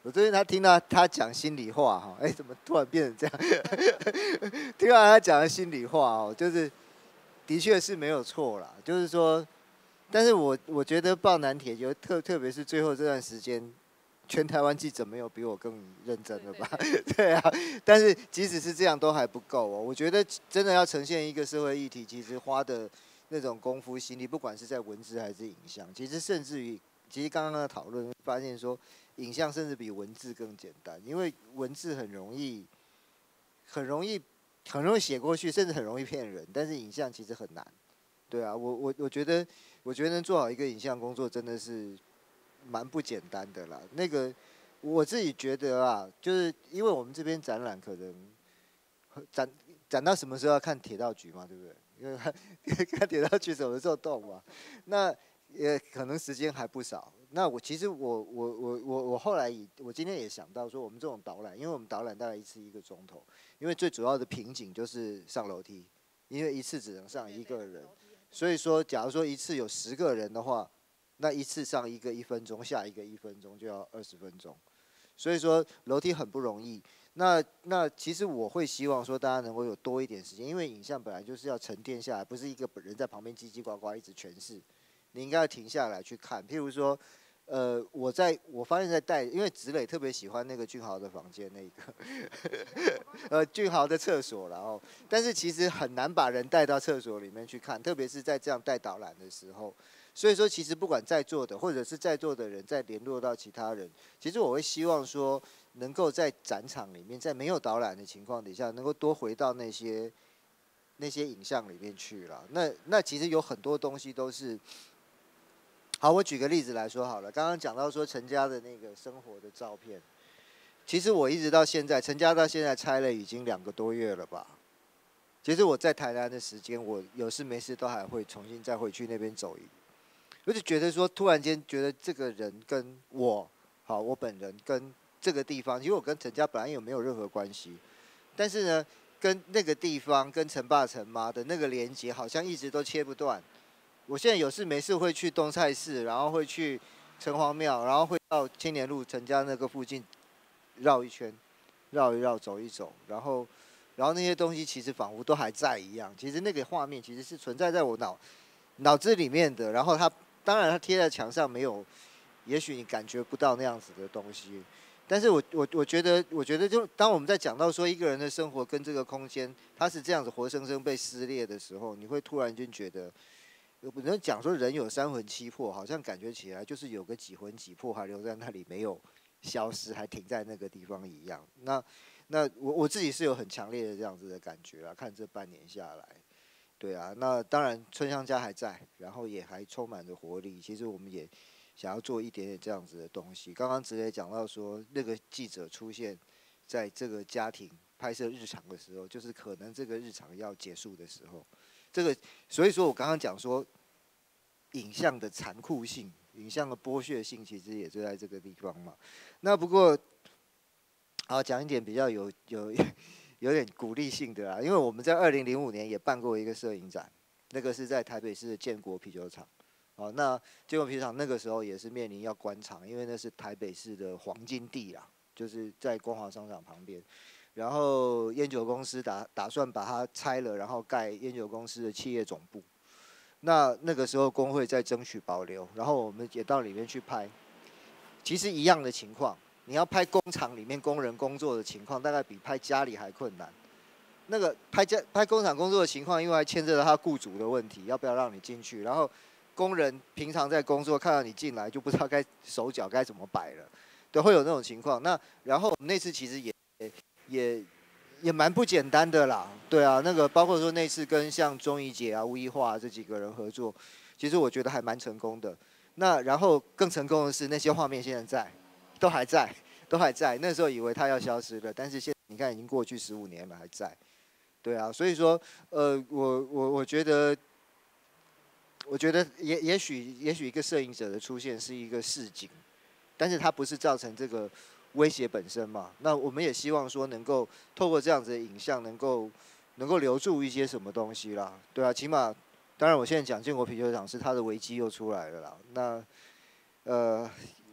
我最近他听到他讲心里话哈，哎，怎么突然变成这样？听到他讲的心里话哦，就是的确是没有错啦，就是说，但是我我觉得报南铁就特特别是最后这段时间，全台湾记者没有比我更认真了吧？对啊，但是即使是这样都还不够哦。我觉得真的要呈现一个社会议题，其实花的那种功夫心力，不管是在文字还是影像，其实甚至于，其实刚刚的讨论发现说，影像甚至比文字更简单，因为文字很容易，很容易，很容易写过去，甚至很容易骗人，但是影像其实很难。对啊，我我我觉得，我觉得能做好一个影像工作真的是蛮不简单的啦。那个我自己觉得啊，就是因为我们这边展览可能展展到什么时候要看铁道局嘛，对不对？因为看看铁道局什么时候动嘛，那也可能时间还不少。那我其实我我我我我后来也我今天也想到说，我们这种导览，因为我们导览大概一次一个钟头，因为最主要的瓶颈就是上楼梯，因为一次只能上一个人。所以说，假如说一次有十个人的话，那一次上一个一分钟，下一个一分钟就要二十分钟。所以说楼梯很不容易。那那其实我会希望说大家能够有多一点时间，因为影像本来就是要沉淀下来，不是一个人在旁边叽叽呱呱一直诠释，你应该要停下来去看。譬如说，呃，我在我发现在带，因为子磊特别喜欢那个俊豪的房间那个，呃，俊豪的厕所，然后，但是其实很难把人带到厕所里面去看，特别是在这样带导览的时候。所以说，其实不管在座的，或者是在座的人再联络到其他人，其实我会希望说，能够在展场里面，在没有导览的情况底下，能够多回到那些那些影像里面去了。那那其实有很多东西都是。好，我举个例子来说好了。刚刚讲到说陈家的那个生活的照片，其实我一直到现在，陈家到现在拆了已经两个多月了吧。其实我在台南的时间，我有事没事都还会重新再回去那边走一。我就觉得说，突然间觉得这个人跟我，好，我本人跟这个地方，因为我跟陈家本来也没有任何关系，但是呢，跟那个地方跟陈爸陈妈的那个连结，好像一直都切不断。我现在有事没事会去东菜市，然后会去城隍庙，然后会到青年路陈家那个附近绕一圈，绕一绕，走一走，然后，然后那些东西其实仿佛都还在一样。其实那个画面其实是存在在我脑脑子里面的，然后它当然它贴在墙上没有，也许你感觉不到那样子的东西。但是我我我觉得，我觉得就当我们在讲到说一个人的生活跟这个空间，它是这样子活生生被撕裂的时候，你会突然间觉得。不能讲说人有三魂七魄，好像感觉起来就是有个几魂几魄还留在那里没有消失，还停在那个地方一样。那那我我自己是有很强烈的这样子的感觉啊，看这半年下来，对啊。那当然春香家还在，然后也还充满着活力。其实我们也想要做一点点这样子的东西。刚刚直接讲到说，那个记者出现在这个家庭拍摄日常的时候，就是可能这个日常要结束的时候。这个，所以说我刚刚讲说，影像的残酷性、影像的剥削性，其实也就在这个地方嘛。那不过，好讲一点比较有有有点鼓励性的啦，因为我们在二零零五年也办过一个摄影展，那个是在台北市的建国啤酒厂。哦，那建国啤酒厂那个时候也是面临要关厂，因为那是台北市的黄金地啦，就是在光华商场旁边。然后烟酒公司打打算把它拆了，然后盖烟酒公司的企业总部。那那个时候工会在争取保留，然后我们也到里面去拍。其实一样的情况，你要拍工厂里面工人工作的情况，大概比拍家里还困难。那个拍家拍工厂工作的情况，因为还牵涉到他雇主的问题，要不要让你进去？然后工人平常在工作，看到你进来就不知道该手脚该怎么摆了，对，会有那种情况。那然后我们那次其实也。也也蛮不简单的啦，对啊，那个包括说那次跟像钟怡姐啊、吴一化这几个人合作，其实我觉得还蛮成功的。那然后更成功的是那些画面现在在，都还在，都还在。那时候以为它要消失了，但是现在你看已经过去十五年了，还在。对啊，所以说，呃，我我我觉得，我觉得也也许也许一个摄影者的出现是一个示警，但是它不是造成这个。威胁本身嘛，那我们也希望说能够透过这样子的影像，能够能够留住一些什么东西啦，对啊，起码，当然我现在讲建国啤酒厂是它的危机又出来了啦，那呃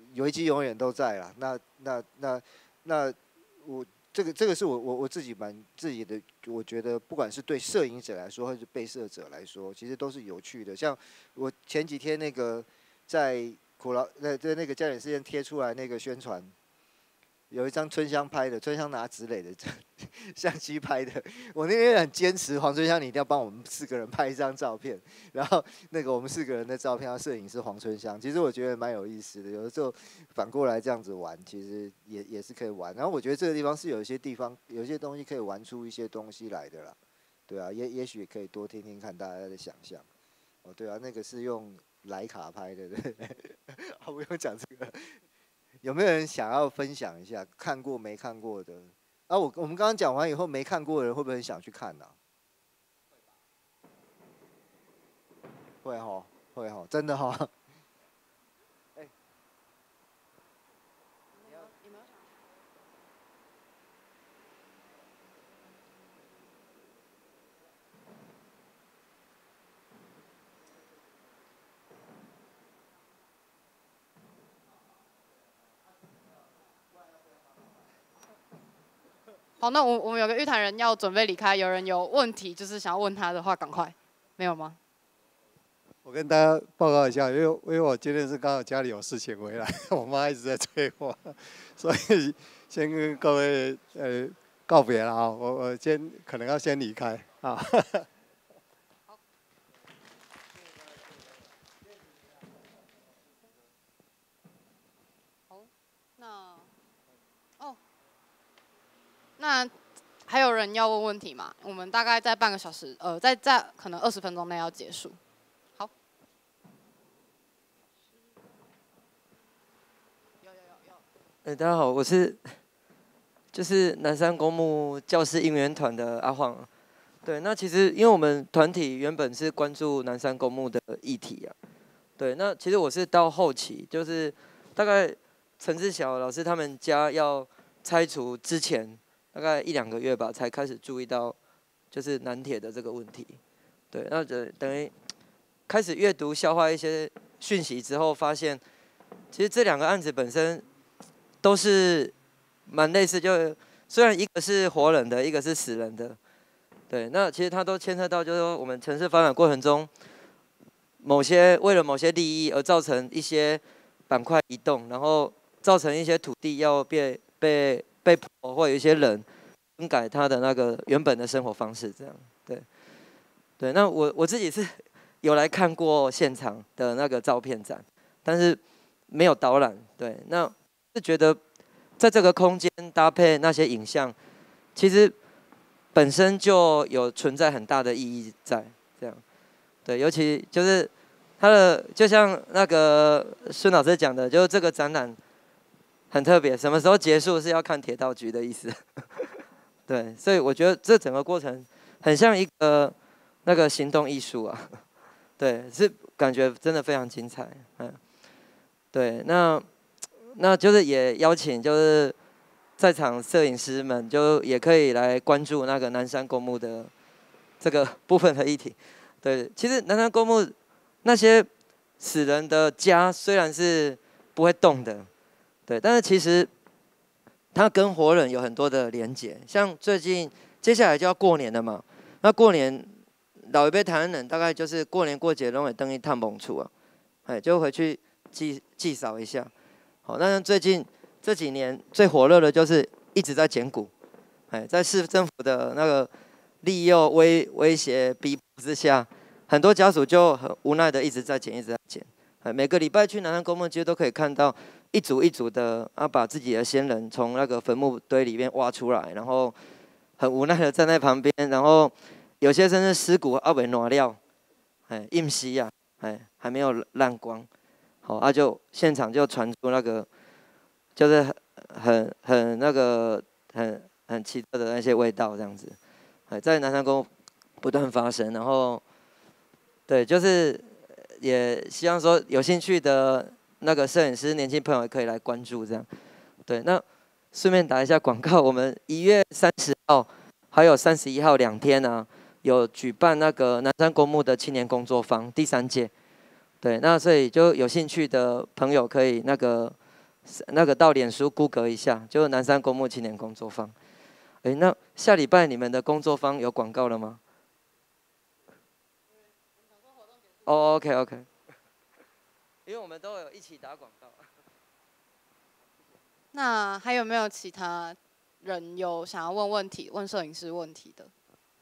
危机永远都在啦。那那那那我这个这个是我我我自己蛮自己的，我觉得不管是对摄影者来说，或是被摄者来说，其实都是有趣的。像我前几天那个在苦劳那在那个焦点事件贴出来那个宣传。有一张春香拍的，春香拿直磊的相机拍的。我那天很坚持，黄春香你一定要帮我们四个人拍一张照片。然后那个我们四个人的照片，要摄影师黄春香。其实我觉得蛮有意思的，有的时候反过来这样子玩，其实也也是可以玩。然后我觉得这个地方是有一些地方，有些东西可以玩出一些东西来的啦。对啊，也也许可以多听听看大家的想象。哦，对啊，那个是用徕卡拍的，对不对？我不用讲这个。有没有人想要分享一下看过没看过的？啊，我我们刚刚讲完以后，没看过的人会不会很想去看呢、啊？会哈，会哈，真的哈。哎， 好，那我我们有个玉坛人要准备离开，有人有问题就是想要问他的话，赶快，没有吗？ 我跟大家报告一下，因为因为我今天是刚好家里有事情回来，我妈一直在催我，所以先跟各位呃告别了啊，我我先可能要先离开啊。 好，那哦，那还有人要问问题吗？我们大概在半个小时，呃，在在可能二十分钟内要结束。好。有有有有。 呃，大家好，我是就是南山公墓教师应援团的阿晃。对，那其实因为我们团体原本是关注南山公墓的议题啊。对，那其实我是到后期，就是大概陈志晓老师他们家要拆除之前，大概一两个月吧，才开始注意到就是南铁的这个问题。对，那就等于开始阅读消化一些讯息之后，发现其实这两个案子本身都是蛮类似，就虽然一个是活人的，一个是死人的。对，那其实它都牵涉到，就是说我们城市发展过程中，某些为了某些利益而造成一些板块移动，然后造成一些土地要被被被迫，或有一些人更改他的那个原本的生活方式，这样。对，对，那我我自己是有来看过现场的那个照片展，但是没有导览。对，那是觉得在这个空间搭配那些影像，其实本身就有存在很大的意义在，这样，对，尤其就是它的，就像那个孙老师讲的，就是这个展览很特别，什么时候结束是要看铁道局的意思，对，所以我觉得这整个过程很像一个那个行动艺术啊，对，是感觉真的非常精彩，嗯，对，那那就是也邀请就是。在场摄影师们就也可以来关注那个南山公墓的这个部分的议题。对，其实南山公墓那些死人的家虽然是不会动的，对，但是其实它跟活人有很多的连结。像最近接下来就要过年了嘛，那过年老一辈台湾人大概就是过年过节都会登一趟蒙厝啊，哎，就回去祭祭扫一下。好，那最近。这几年最火热的就是一直在捡骨，哎，在市政府的那个利诱、威威胁、逼迫之下，很多家属就很无奈的一直在捡，一直在捡。哎，每个礼拜去南山公墓街都可以看到一组一组的啊，把自己的先人从那个坟墓堆里面挖出来，然后很无奈的站在旁边，然后有些甚至尸骨还没烂掉，哎，硬稀呀，哎，还没有烂光，好，啊就现场就传出那个。就是很很很那个很很奇特的那些味道，这样子，在南山公不断发生，然后，对，就是也希望说有兴趣的那个摄影师、年轻朋友也可以来关注这样，对，那顺便打一下广告，我们一月三十号还有三十一号两天啊，有举办那个南山公墓的青年工作坊第三届，对，那所以就有兴趣的朋友可以那个。 那个到脸书 Google 一下，就是南山公墓青年工作坊。哎，那下礼拜你们的工作坊有广告了吗？哦 ，OK OK， 因为我们都有一起打广告。 那还有没有其他人有想要问问题、问摄影师问题的？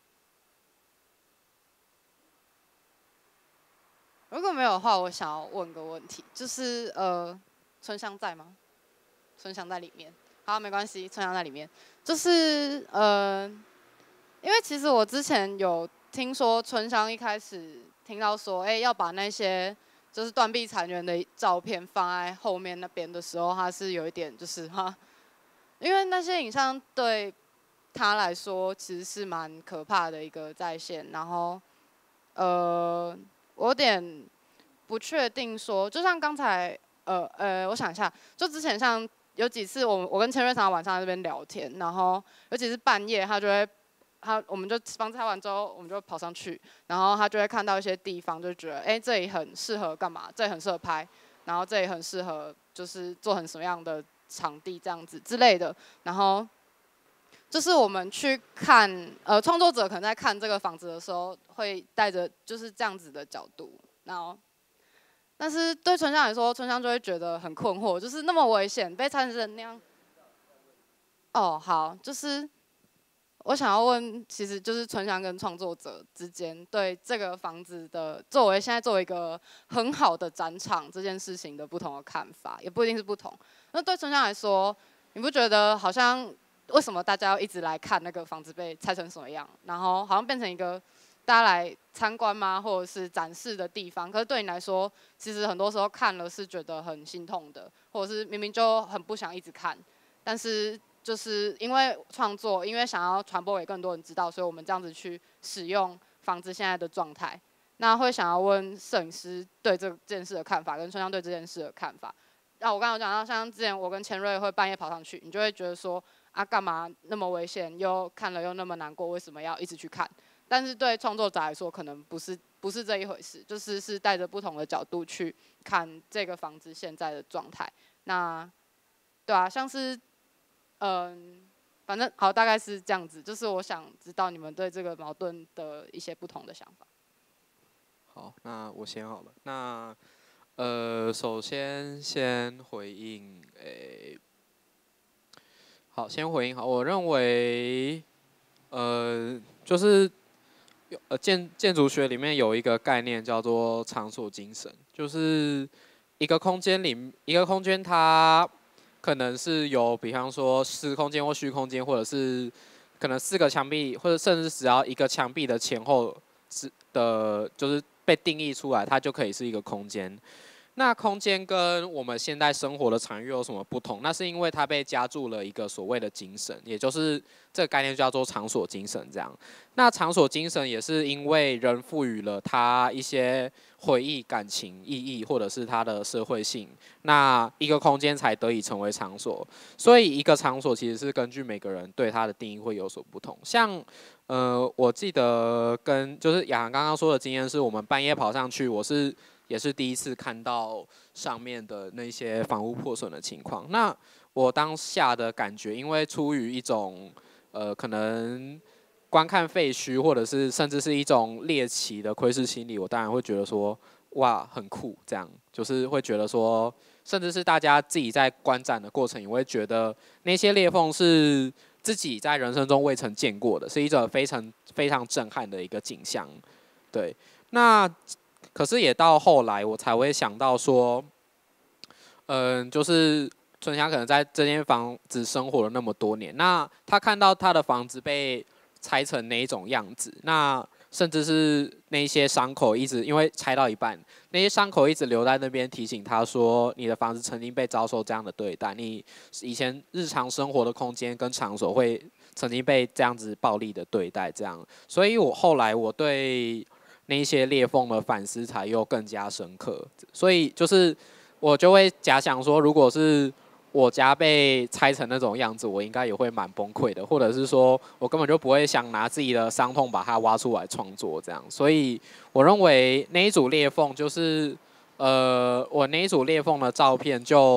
如果没有的话，我想要问个问题，就是呃，春香在吗？春香在里面。好，没关系，春香在里面。就是呃，因为其实我之前有听说春香一开始听到说，哎、欸，要把那些就是断壁残垣的照片放在后面那边的时候，他是有一点就是哈，因为那些影像对他来说其实是蛮可怕的一个再现，然后呃。我有点不确定说，就像刚才，呃呃，我想一下，就之前像有几次我我跟千瑞常常晚上在这边聊天，然后尤其是半夜，他就会，他我们就房子拆完之后，我们就跑上去，然后他就会看到一些地方，就觉得，哎、欸，这里很适合干嘛？这里很适合拍，然后这里很适合就是做成什么样的场地这样子之类的，然后。就是我们去看，呃，创作者可能在看这个房子的时候，会带着就是这样子的角度，然后，但是对春香来说，春香就会觉得很困惑，就是那么危险，被拆成那样。哦，好，就是我想要问，其实就是春香跟创作者之间对这个房子的作为现在作为一个很好的展场这件事情的不同的看法，也不一定是不同。那对春香来说，你不觉得好像？为什么大家要一直来看那个房子被拆成什么样？然后好像变成一个大家来参观吗，或者是展示的地方？可是对你来说，其实很多时候看了是觉得很心痛的，或者是明明就很不想一直看，但是就是因为创作，因为想要传播给更多人知道，所以我们这样子去使用房子现在的状态。那会想要问摄影师对这件事的看法，跟春香对这件事的看法。那我刚刚有讲到，像之前我跟千瑞会半夜跑上去，你就会觉得说。啊，干嘛那么危险？又看了又那么难过，为什么要一直去看？但是对创作者来说，可能不是不是这一回事，就是是带着不同的角度去看这个房子现在的状态。那，对啊，像是，嗯，反正好，大概是这样子。就是我想知道你们对这个矛盾的一些不同的想法。 好，那我先好了。那，呃，首先先回应，诶、欸。好，先回应好。我认为，呃，就是呃建建筑学里面有一个概念叫做场所精神，就是一个空间里一个空间它可能是有，比方说实空间或虚空间，或者是可能四个墙壁，或者甚至只要一个墙壁的前后是的，就是被定义出来，它就可以是一个空间。那空间跟我们现代生活的场域有什么不同？那是因为它被加注了一个所谓的精神，也就是这个概念叫做场所精神这样。那场所精神也是因为人赋予了它一些回忆、感情、意义，或者是它的社会性，那一个空间才得以成为场所。所以一个场所其实是根据每个人对它的定义会有所不同。像呃，我记得跟就是雅涵刚刚说的经验是，我们半夜跑上去，我是。也是第一次看到上面的那些房屋破损的情况。那我当下的感觉，因为出于一种呃可能观看废墟，或者是甚至是一种猎奇的窥视心理，我当然会觉得说，哇，很酷，这样就是会觉得说，甚至是大家自己在观展的过程，也会觉得那些裂缝是自己在人生中未曾见过的，是一种非常非常震撼的一个景象。对，那。可是也到后来，我才会想到说，嗯、呃，就是春香可能在这间房子生活了那么多年，那他看到他的房子被拆成那一种样子，那甚至是那些伤口一直因为拆到一半，那些伤口一直留在那边，提醒他说，你的房子曾经被遭受这样的对待，你以前日常生活的空间跟场所会曾经被这样子暴力的对待，这样，所以我后来我对。那些裂缝的反思才又更加深刻，所以就是我就会假想说，如果是我家被拆成那种样子，我应该也会蛮崩溃的，或者是说我根本就不会想拿自己的伤痛把它挖出来创作这样。所以我认为那一组裂缝就是，呃，我那一组裂缝的照片就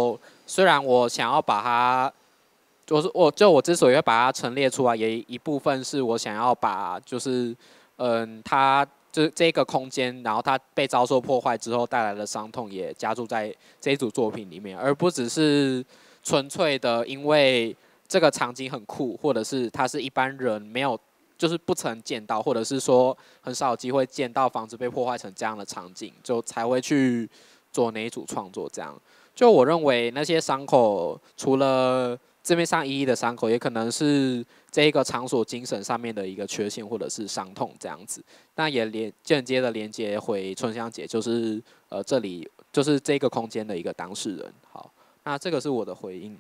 虽然我想要把它，就是我就我之所以会把它陈列出来，也一部分是我想要把就是嗯它。就是这个空间，然后它被遭受破坏之后带来的伤痛，也加注在这一组作品里面，而不只是纯粹的因为这个场景很酷，或者是它是一般人没有，就是不曾见到，或者是说很少有机会见到房子被破坏成这样的场景，就才会去做那一组创作。这样，就我认为那些伤口，除了字面上意义的伤口，也可能是这一个场所精神上面的一个缺陷或者是伤痛这样子。那也连间接的连接回春香姐，就是呃这里就是这个空间的一个当事人。好，那这个是我的回应。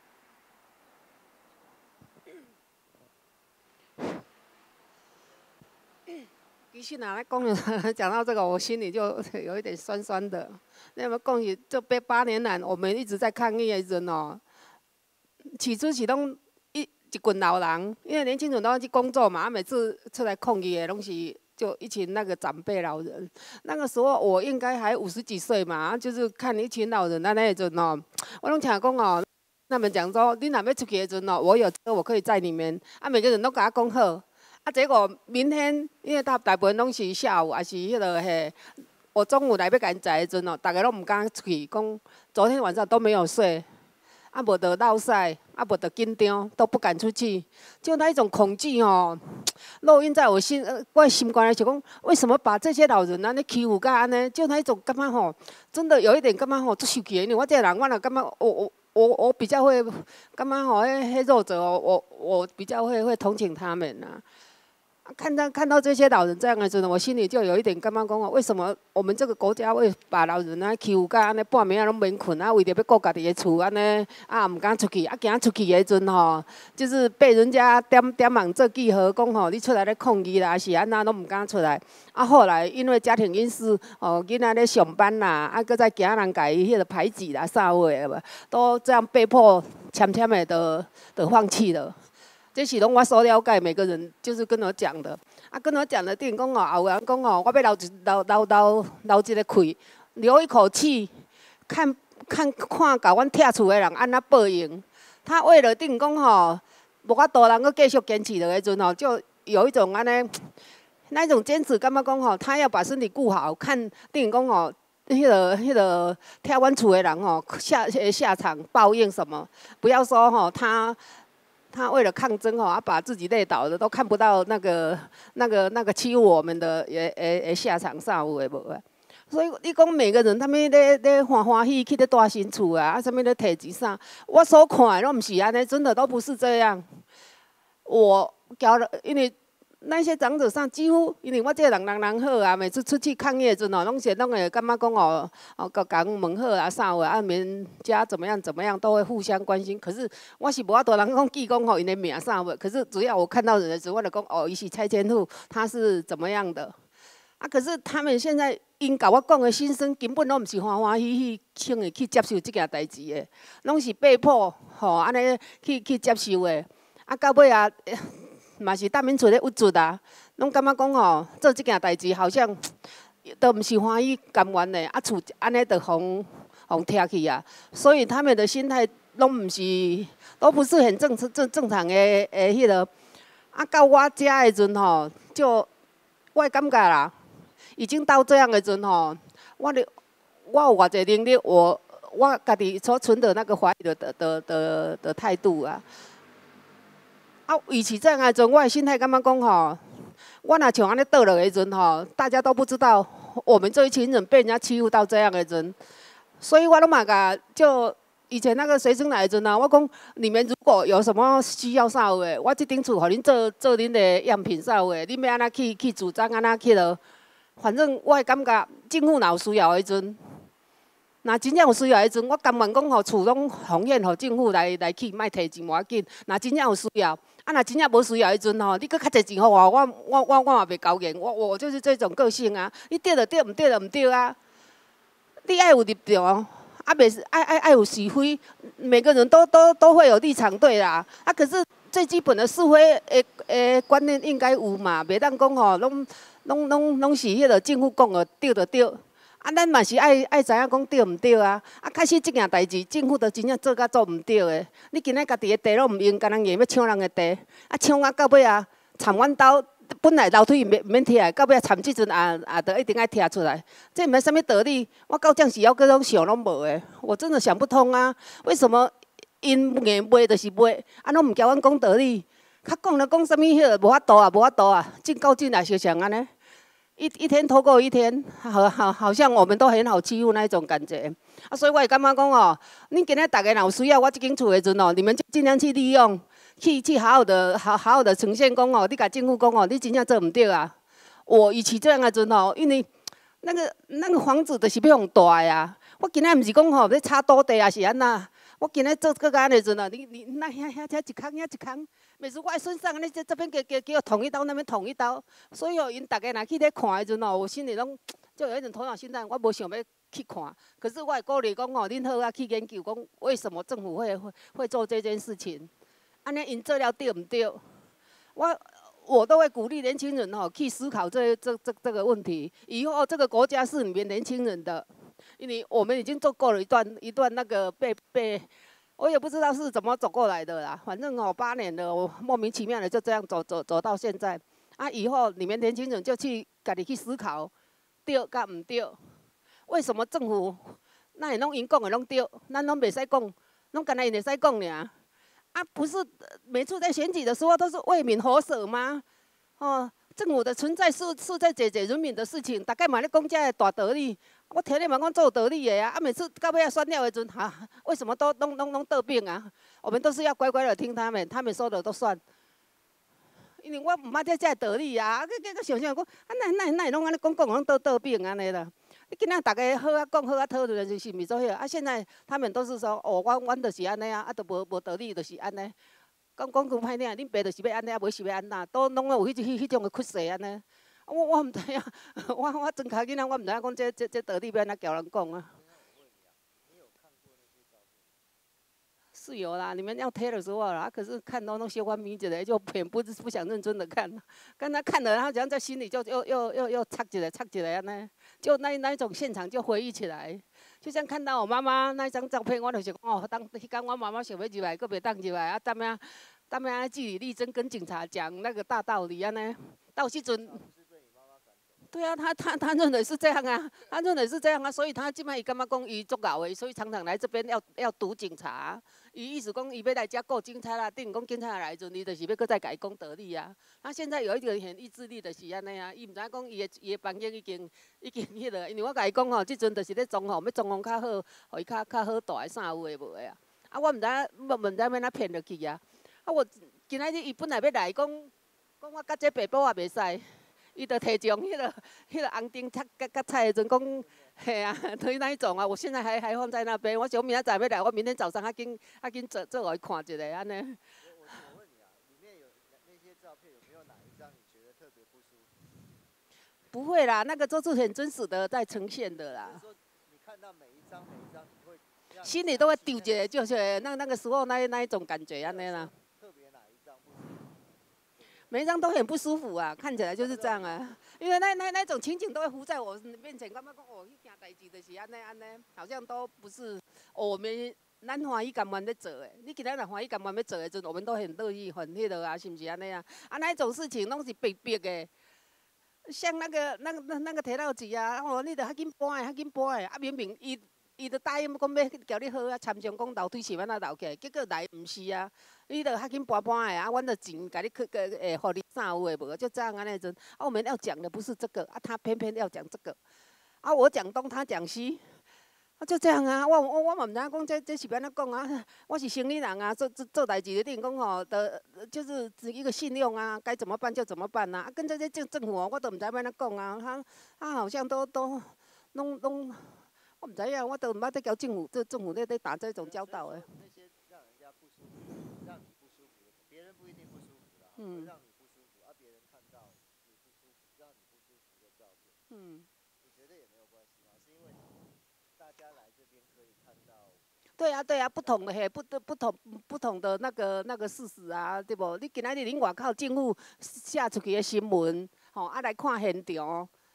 其实哪来讲讲到这个，我心里就有一点酸酸的。那么讲起这八年来，我们一直在抗议的人哦。起初是拢一一群老人，因为年轻人都要去工作嘛，每次出来抗议的拢是就一群那个长辈老人。那个时候我应该还五十几岁嘛，就是看一群老人那那阵哦，我拢听讲哦，他们讲说，你若要出去的阵哦，我有车我可以载你们，啊每个人都甲我讲好，啊结果明天因为大大部分拢是下午，还是迄个嘿。我中午来要甲因载的阵哦，大家拢唔敢出去，讲昨天晚上都没有睡。啊，无得落晒，啊，无得紧张，都不敢出去，就那一种恐惧哦，烙印在我心，呃，我心肝里就讲，为什么把这些老人安尼欺负甲安尼？就那一种感觉吼，真的有一点感觉吼，足受气的。我这个人，我若感觉，我我我我比较会感觉吼，迄迄弱者哦，我我比较会会同情他们呐、啊。看到看到这些老人这样的时候，我心里就有一点感觉讲哦，为什么我们这个国家会把老人啊欺负到安尼半暝啊拢免困啊，为着要顾家己的厝安尼啊，唔敢出去，啊行出去的阵吼，就是被人家点点忙做记号，讲吼你出来咧抗议啦，是安那拢唔敢出来。啊，后来因为家庭因素，哦，囡仔咧上班啦，啊，搁再惊人家伊迄个排挤啦，啥话无，都这样被迫渐渐的都都放弃了。这是拢我所了解，每个人就是跟我讲的。啊，跟我讲的，等于讲哦，有人讲哦，我要留一留留留留一个气，留一口气，看看看，甲阮拆厝的人安怎报应。他为了等于讲吼，无法度人搁继续坚持落的阵吼，就有一种安尼，那一种坚持，感觉讲吼，他要把身体顾好，看等于讲吼。迄个、迄个，拆阮厝的人吼，下下场报应什么？不要说吼，他。他为了抗争吼，啊，把自己累倒了，都看不到那个、那个、那个欺负我们的诶诶诶下场啥有诶无啊？所以你讲每个人他们咧咧欢欢喜去咧大新厝啊，啊什么咧摕钱啥？我所看的拢毋是安尼，真的都不是这样。我交了，因为那些长者上几乎，因为我这个人人人好啊，每次出去抗议的阵哦，拢是拢会感觉讲哦，哦，甲甲问好啊啥话啊，免家怎么样怎么样，都会互相关心。可是我是无法度人讲记讲吼因的名啥话，可是只要我看到人的时候，我就讲哦，伊是拆迁户，他是怎么样的啊？可是他们现在因甲我讲的心声，根本都毋是欢欢喜喜轻易去接受这件代志的，拢是被迫吼安尼去去接受的。啊，到尾啊。嘛是当面出咧郁卒啊，拢感觉讲吼，做即件代志好像都毋是欢喜甘愿的，啊厝安尼就互互拆去啊，所以他们的心态拢毋是，都不是很正正正常的诶迄个。啊，到我遮的阵吼，就我感觉啦，已经到这样的阵吼，我咧我有偌济能力，我我家己所存的那个怀疑的的的的的态度啊。啊，与其这样的阵，我的心态感觉讲吼，我若像安尼倒落的阵吼，大家都不知道我们这一群人被人家欺负到这样的阵，所以我拢嘛甲就以前那个学生来的阵啊，我讲你们如果有什么需要啥话，我这顶厝互恁做做恁的样品啥话，恁要安怎去去主张安怎去咯，反正我会感觉政府若有需要的阵。若真正有需要的阵，我甘愿讲吼厝拢奉献互政府来来去，莫摕钱无要紧。若真正有需要，啊，若真正无需要的阵吼，你搁较侪钱互我，我我我我嘛袂高兴。我我就是这种个性啊，你对就对，毋对就毋对啊。你爱有立场，啊，袂是爱爱爱有是非，每个人都都都会有立场对啦。啊，可是最基本的是非诶诶观念应该有嘛，袂当讲吼拢拢拢拢是迄个政府讲的对就对。 啊，咱嘛是爱爱知影讲对毋对啊？啊，开始即件代志，政府都真正做甲做毋对的。你今仔家己的地都毋用，干人硬要抢人的地，啊抢啊到尾啊，惨阮兜本来楼梯免免摕来，到尾啊惨即阵也也得一定爱摕出来。这毋是啥物道理？我到这时要各种想拢无的，我真的想不通啊！为什么因硬卖就是卖，啊拢毋交阮讲道理？较讲了讲啥物迄个无法度啊，无法度啊，进告进来就像安尼。 一一天拖过一天，好好好像我们都很好欺负那一种感觉啊，所以我也感觉讲哦，恁今日大家若有需要我这间厝的阵哦，你们就尽量去利用，去去好好的好好好的呈现讲哦，你甲政府讲哦，你真正做唔对啊。我与其这样的阵哦，因为那个那个房子就是要用大呀。我今日唔是讲吼要插土地啊是安那，我今日做个安尼阵哦，你你那遐遐遐一空遐一空。 每次我爱身上，你这这边给给给我捅一刀，那边捅一刀，所以哦，因大家若去咧看的阵哦，我心里拢就有一种头脑心态，我无想要去看。可是我会鼓励讲哦，恁好啊去研究讲为什么政府会会会做这件事情，安尼因做了对唔对？我我都会鼓励年轻人哦去思考这这这这个问题。以后这个国家是你们年轻人的，因为我们已经做过了一段一段那个被被。 我也不知道是怎么走过来的啦，反正哦八年了，我莫名其妙的就这样走走走到现在。啊，以后你们年轻人就去家己去思考，对甲唔对？为什么政府那会拢因讲的拢对，咱拢袂使讲，拢干那因会使讲尔？啊，不是每次在选举的时候都是为民喉舌吗？哦，政府的存在是是在解决人民的事情，大概嘛咧讲这大道理。 我听你们讲做道理的呀，啊，每次到尾要选了的阵，哈、啊，为什么都拢拢拢得病啊？我们都是要乖乖的听他们，他们说的都算。因为我唔捌这这道理啊，佮佮想想讲，啊，那那那拢安尼讲讲，拢得得病安尼啦。你今仔大家好啊讲好啊讨论就是咪做迄个？啊，现在他们都是说，哦，阮阮就是安尼啊，啊，都无无道理，就是安尼。讲讲句歹听，恁爸就是要安尼啊，无是要安那，都拢有迄迄迄种的趋势安尼。 我我唔知影，我我真卡囡仔，我唔知影讲这这这道理要安怎教人讲啊。是有啦，你们要贴的时候啦，可是看到那些欢迷者的，就偏不不想认真的看，刚才看了，然后好像在心里就又又又又插起来，插起来呢，就那那一种现场就回忆起来，就像看到我妈妈那张照片，我就是哦，当迄天我妈妈想要入来，搁袂当入来啊，当咩当咩据理力争，跟警察讲那个大道理啊呢，到时阵。 对啊，他他他认为是这样啊，他认为是这样啊，所以他基本上伊感觉讲伊足搞的，所以常常来这边要要堵警察。伊意思讲伊要来遮告警察啦，等于讲警察来阵，伊就是要搁再甲伊讲道理啊。他现在有一个很意志力的是安尼啊，伊毋知影讲伊的伊的房间已经已经迄个，因为我甲伊讲吼，即阵就是咧装吼，要装潢较好，互伊较较好大的啥有诶无诶啊。啊，我毋知影，我毋知要安怎骗落去啊。啊，我今仔日伊本来要来讲，讲我甲这爸母也袂使。 伊就摕种迄个、迄个红丁菜、甲甲菜的阵讲，嘿啊，推那一种啊，我现在还还放在那边。我想明仔载要来，我明天早上还紧还紧做做来看一下安尼。 我我问你啊，里面有那些照片，有没有哪一张你觉得特别不舒服？ 不会啦，那个都是很真实的在呈现的啦。 说你看到每一张每一张，你会心里都会丢一个，就是那那个时候那那一种感觉安尼啦。 每一张都很不舒服啊，看起来就是这样啊。因为那那那种情景都会浮在我面前，感觉讲哦，迄件代志就是安尼安尼，好像都不是、哦、我们咱欢喜甘愿在做的。你今日若欢喜甘愿要做的阵，我们都很乐意很迄个啊，是不是安尼啊？啊，那一种事情拢是逼逼的。像那个那个那那个铁道局啊，哦，你得较紧搬的，较紧搬的，啊明明伊。 伊就答应讲要交你好啊，参详讲楼梯是安怎楼起来，结果来毋是啊，你着较紧搬搬的啊，阮着钱甲你去个诶，互你啥有诶无，就这样安尼阵。啊，我们要讲的不是这个，啊，他偏偏要讲这个，啊，我讲东，他讲西，啊，就这样啊。我我我嘛毋知影讲这这是要安怎讲啊，我是生意人啊，做做做代志的，等于讲吼，的就是一个信用啊，该怎么办就怎么办啊。啊，跟这些政政府哦，我都毋知要安怎讲啊，他他好像都都拢拢。 我唔知影，我都唔捌在交政府，这政府在在打这种交道诶。 那些让人家不舒服，让你不舒服的，别人不一定不舒服啦， 嗯， 让你不舒服，啊，别人看到你不舒服，让你不舒服的照片， 嗯， 你觉得也没有关系吗？是因为大家来这边可以看到。 对啊，对啊，不同的嘿，不不不同不同的那个那个事实啊，对不？你今仔日恁外口政府写出去的新闻，吼、啊来看现场。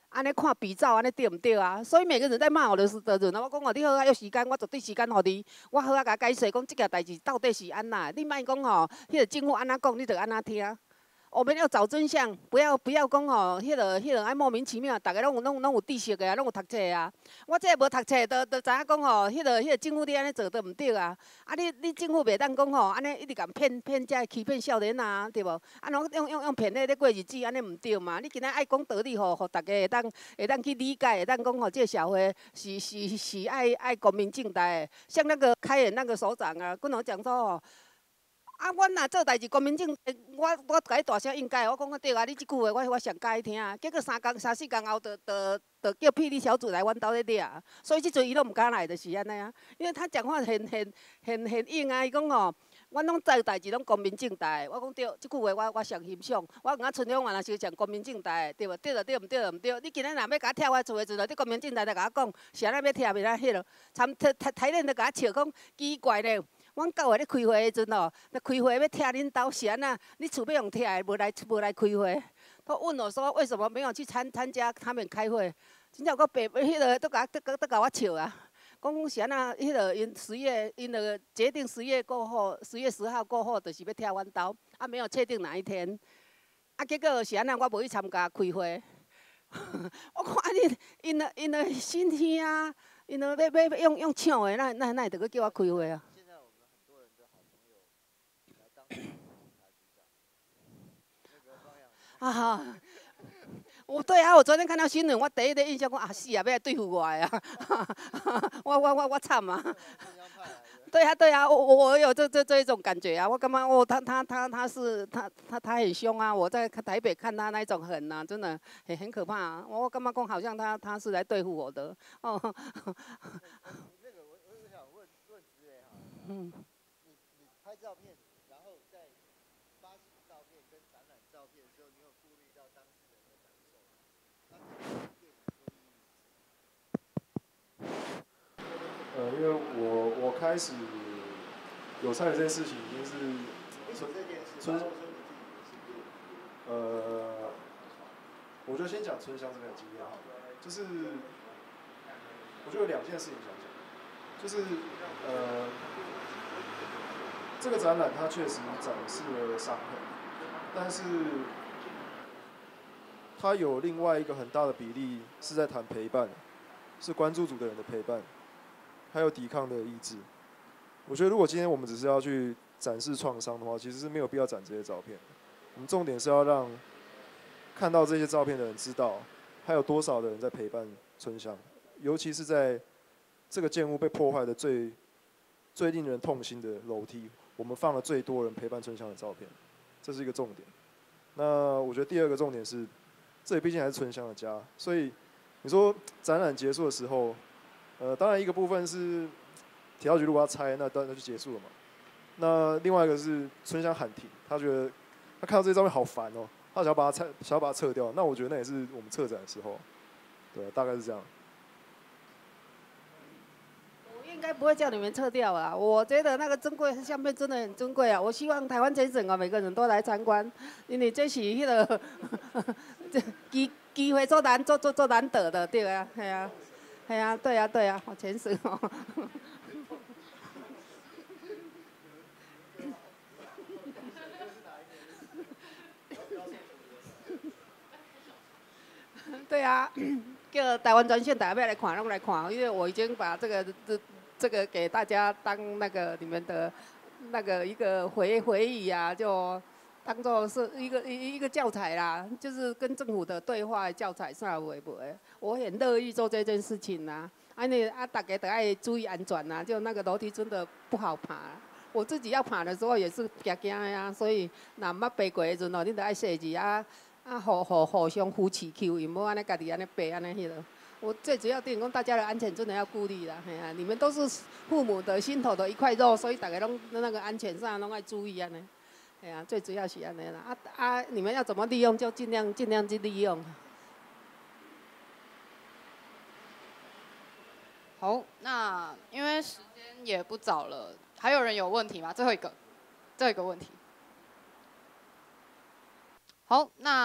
安尼看比照安尼对毋对啊？所以每个人在骂我的时的人，我讲哦，你好啊，有时间我绝对时间互你，我好啊，甲解释讲即件代志到底是安那？你莫讲吼，迄个政府安那讲，你着安那听。我们要找真相，不要不要讲吼，迄个迄个爱莫名其妙，逐个拢有拢拢有知识的啊，拢有读册的啊。我这个无读册，都都知影讲吼，迄个迄个政府你安尼做都毋对啊。啊你你政府袂当讲吼，安尼一直共骗骗遮欺骗少年啊，对无？啊拢用用用骗的咧过日子，安尼毋对嘛。你今仔爱讲道理吼，互逐个会当会当去理解，会当讲吼，这个社会是是是爱爱光明正大的。像那个开眼那个首长啊，跟我讲说吼。啊，阮若做代志，光明正，我我甲伊大声应该，我讲个对啊，你即句话我我上介意听啊。结果三工三四工后，就就就叫霹雳小组来阮兜咧掠，所以即阵伊拢毋敢来，就是安尼啊。因为他讲话很很很很硬啊，伊讲吼，阮拢做代志拢光明正大。我讲对，即句话我我上欣赏。我讲啊，春阳话若是讲光明正大，对无？对了对毋对？毋对。你今仔若要甲我跳我厝的时阵，你光明正大来甲我讲，是安尼要跳袂啦？迄落，参台台台练就甲我笑讲奇怪咧。阮九月咧开会的时阵哦，那开会要拆恁兜是安那？你厝要用拆的，无来无来开会。他问我说为什么没有去参参加他们开会？真正个白迄个都甲都都甲我笑啊！讲是安那？迄个因十月因那个决定十月过后，十月十号过后就是要拆阮兜，啊没有确定哪一天。啊结果是安那？我无去参加开会。我看因因因因的身体啊，因要要要用用抢的，那那那会得叫我开会啊？啊，我对啊，我昨天看到新闻，我第一个印象讲啊，是啊，要来对付我呀！我我我我惨啊！对啊对啊，我我我有这这这一种感觉啊！我干嘛？哦，他他他他是他他他很凶啊！我在台北看他那一种狠啊，真的很很可怕啊！我干嘛讲好像他他是来对付我的哦。 那个我我想问问职员哈， 嗯， 你你拍照片，然后在发行照片跟展览照片的时候，你有顾虑到当事人的感受吗？那对你说意义是什么？ 呃，因为我我开始有参与这件事情，已经是春春呃，我觉得先讲春香这边的经验好了，就是我觉得有两件事情想讲，就是呃，这个展览它确实展示了伤痕，但是它有另外一个很大的比例是在谈陪伴，是关注组的人的陪伴。还有抵抗的意志。我觉得，如果今天我们只是要去展示创伤的话，其实是没有必要展这些照片。我们重点是要让看到这些照片的人知道，还有多少的人在陪伴春香，尤其是在这个建物被破坏的最最令人痛心的楼梯，我们放了最多人陪伴春香的照片，这是一个重点。那我觉得第二个重点是，这里毕竟还是春香的家，所以你说展览结束的时候。呃，当然一个部分是铁道局如果要拆，那当然就结束了嘛。那另外一个是春香喊停，他觉得他看到这些照片好烦哦，他想要把它拆，想要把它撤掉。那我觉得那也是我们策展的时候，对，大概是这样。 我应该不会叫你们撤掉啊！我觉得那个珍贵相片真的很珍贵啊！我希望台湾全省啊，每个人都来参观，因为这是迄个机机会做难做做做难得的，对啊，系啊。哎呀，对呀、啊，对呀、啊，好诚实哦。对啊，叫台湾专线大家要来看，拢来看，因为我已经把这个这这个给大家当那个你们的那个一个回回忆啊，就当做是一个一一个教材啦，就是跟政府的对话教材上会不会？我很乐意做这件事情呐、啊。啊，你啊，大家都爱注意安全呐、啊，就那个楼梯真的不好爬。我自己要爬的时候也是惊惊的呀，所以若捌爬过的时阵哦，你得爱设计啊啊，互互互相扶持求，伊无安尼家己安尼爬安尼迄落。我最主要点讲，大家的安全真的要顾虑啦，嘿啊，你们都是父母的心头的一块肉，所以大家拢那个安全上拢爱注意安尼。哎呀，最主要是安尼啦，啊啊，你们要怎么利用就尽量尽量去利用。 好，那因为时间也不早了，还有人有问题吗？最后一个，最后一个问题。好，那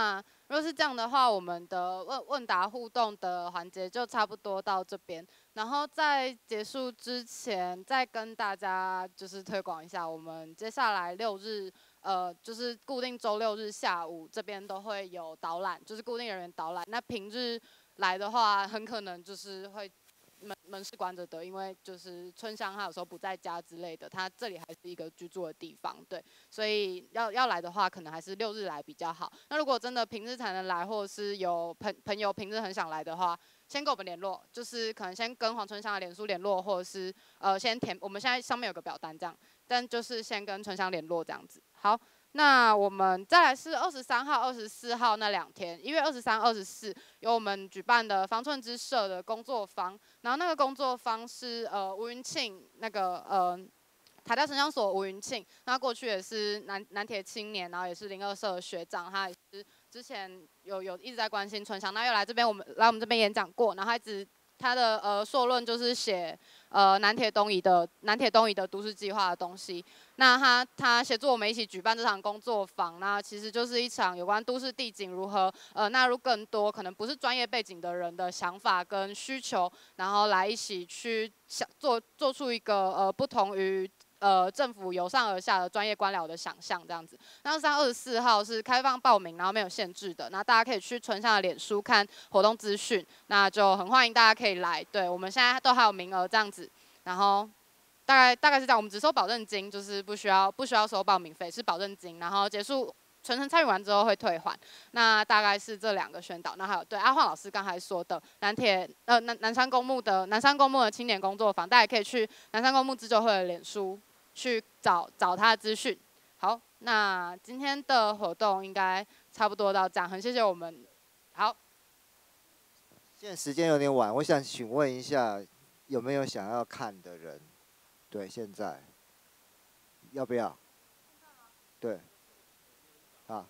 如果是这样的话，我们的问问答互动的环节就差不多到这边。然后在结束之前，再跟大家就是推广一下，我们接下来六日，呃，就是固定周六日下午这边都会有导览，就是固定人员导览。那平日来的话，很可能就是会门门是关着的，因为就是春香他有时候不在家之类的，他这里还是一个居住的地方，对，所以要要来的话，可能还是六日来比较好。那如果真的平日才能来，或者是有朋朋友平日很想来的话，先跟我们联络，就是可能先跟黄春香的脸书联络，或者是呃先填，我们现在上面有个表单这样，但就是先跟春香联络这样子。好。那我们再来是二十三号、二十四号那两天，一月二十三、二十四有我们举办的方寸之社的工作坊，然后那个工作坊是呃吴云庆那个呃台大城乡所吴云庆，那过去也是南南铁青年，然后也是零二社的学长，他也是之前有有一直在关心春香，那又来这边我们来我们这边演讲过，然后他一直他的呃硕论就是写呃南铁东移的南铁东移的都市计划的东西。那他他协助我们一起举办这场工作坊，那其实就是一场有关都市地景如何呃纳入更多可能不是专业背景的人的想法跟需求，然后来一起去想做做出一个呃不同于呃政府由上而下的专业官僚的想象这样子。那三二十四号是开放报名，然后没有限制的，那大家可以去春香的脸书看活动资讯，那就很欢迎大家可以来。对，我们现在都还有名额这样子，然后。大概大概是这样，我们只收保证金，就是不需要不需要收报名费，是保证金。然后结束全程参与完之后会退还。那大概是这两个宣导。那还有对阿晃老师刚才说的南铁呃南南山公墓的南山公墓的青年工作坊，大家也可以去南山公墓自救会的脸书去找找他的资讯。好，那今天的活动应该差不多到这样，很谢谢我们。好， 现在时间有点晚，我想请问一下，有没有想要看的人？对，现在要不要？对，啊，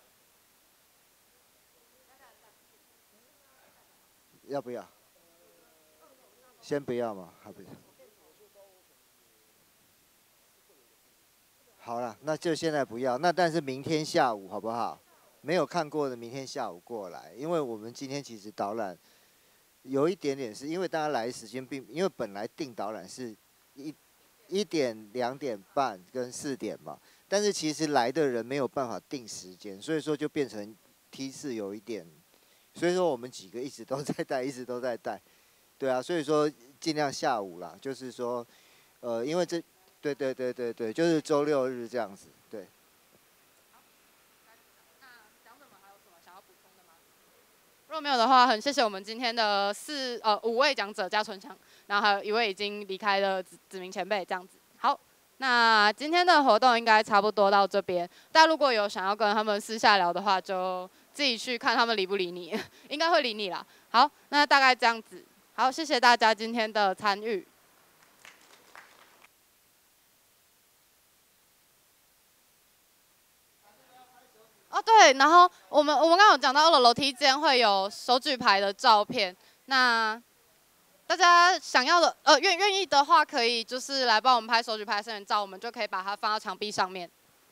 要不要？先不要嘛，还不要。好了，那就现在不要。那但是明天下午好不好？没有看过的，明天下午过来，因为我们今天其实导览有一点点是因为大家来的时间并，因为本来定导览是一。一点、两点半跟四点嘛，但是其实来的人没有办法定时间，所以说就变成梯次有一点，所以说我们几个一直都在带，一直都在带，对啊，所以说尽量下午啦，就是说，呃，因为这，对对对对对，就是周六日这样子，对。 如果没有的话，很谢谢我们今天的四呃五位讲者加春香，然后还有一位已经离开的子子明前辈这样子。好，那今天的活动应该差不多到这边。大家如果有想要跟他们私下聊的话，就自己去看他们理不理你，应该会理你啦。好，那大概这样子。好，谢谢大家今天的参与。哦，对，然后我们我们刚刚有讲到二楼楼梯间会有手举牌的照片，那大家想要的呃愿愿意的话，可以就是来帮我们拍手举牌生人照，我们就可以把它放到墙壁上面。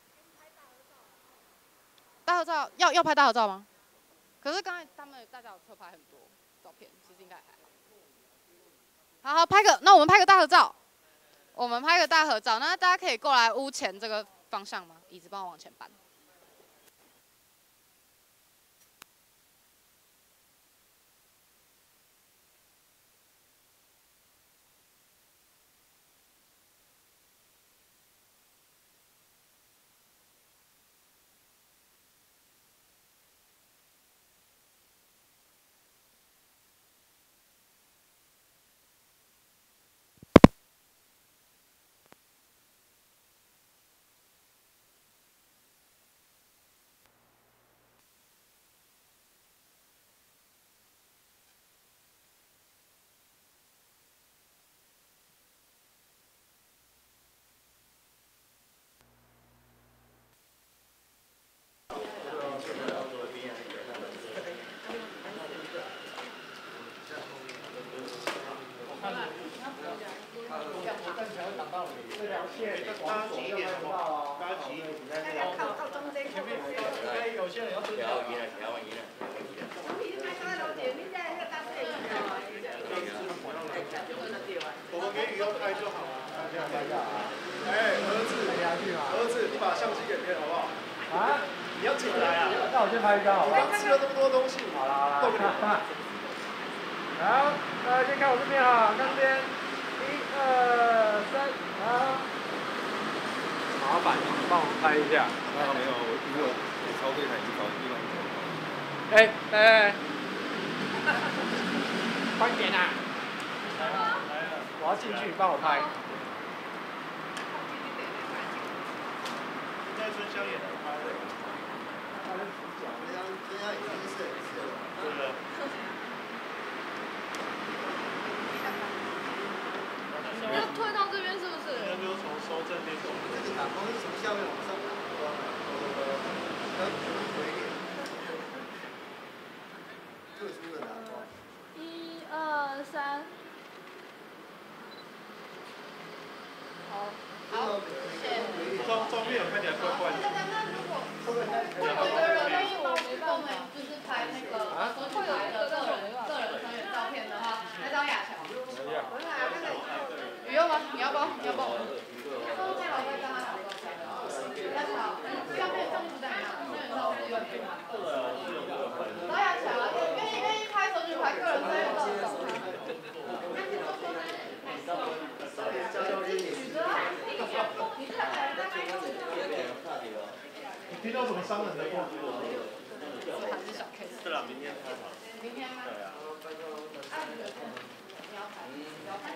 大合照要要拍大合照吗？可是刚才他们大家有特拍很多照片，其实应该还好。好好拍个，那我们拍个大合照，我们拍个大合照，那大家可以过来屋前这个方向吗？椅子帮我往前搬。 有些人要聊赢了，聊完赢了。 把相机给别人好不好？ 啊？ 你要进来啊？ 那我先拍一张好了。 我刚吃了那么多东西。 好了好了。好，大家先看我这边哈，看这边，一二三，好。麻烦你帮我拍一下。 那没有，我因为我超对台一找地方。 哎哎，快点啊！我要进去，你帮我拍。 现在春香也来拍了。 春香春香已经是摄影师了。 对的。 就退到这边是不是？ 那就从收正面走。 这个打光是从下面往上打光，然后回脸，特殊的打光。 一二三。好。好，谢谢。 照照片有看起来怪怪的。 那如果会有一个人愿意帮功能就是拍那个手机拍的个人个人成员照片的话，来找雅乔。你要吗？你要不？你要不？后面老会跟他讲多少钱？雅乔，照片照片在哪？成员照片有没有？找雅乔，愿意愿意拍手举牌个人成员照找他。 你听到什么伤人的话？ 还是小 case。 是了，明天拍好。 明天吗？ 对啊。 你要拍？你要拍？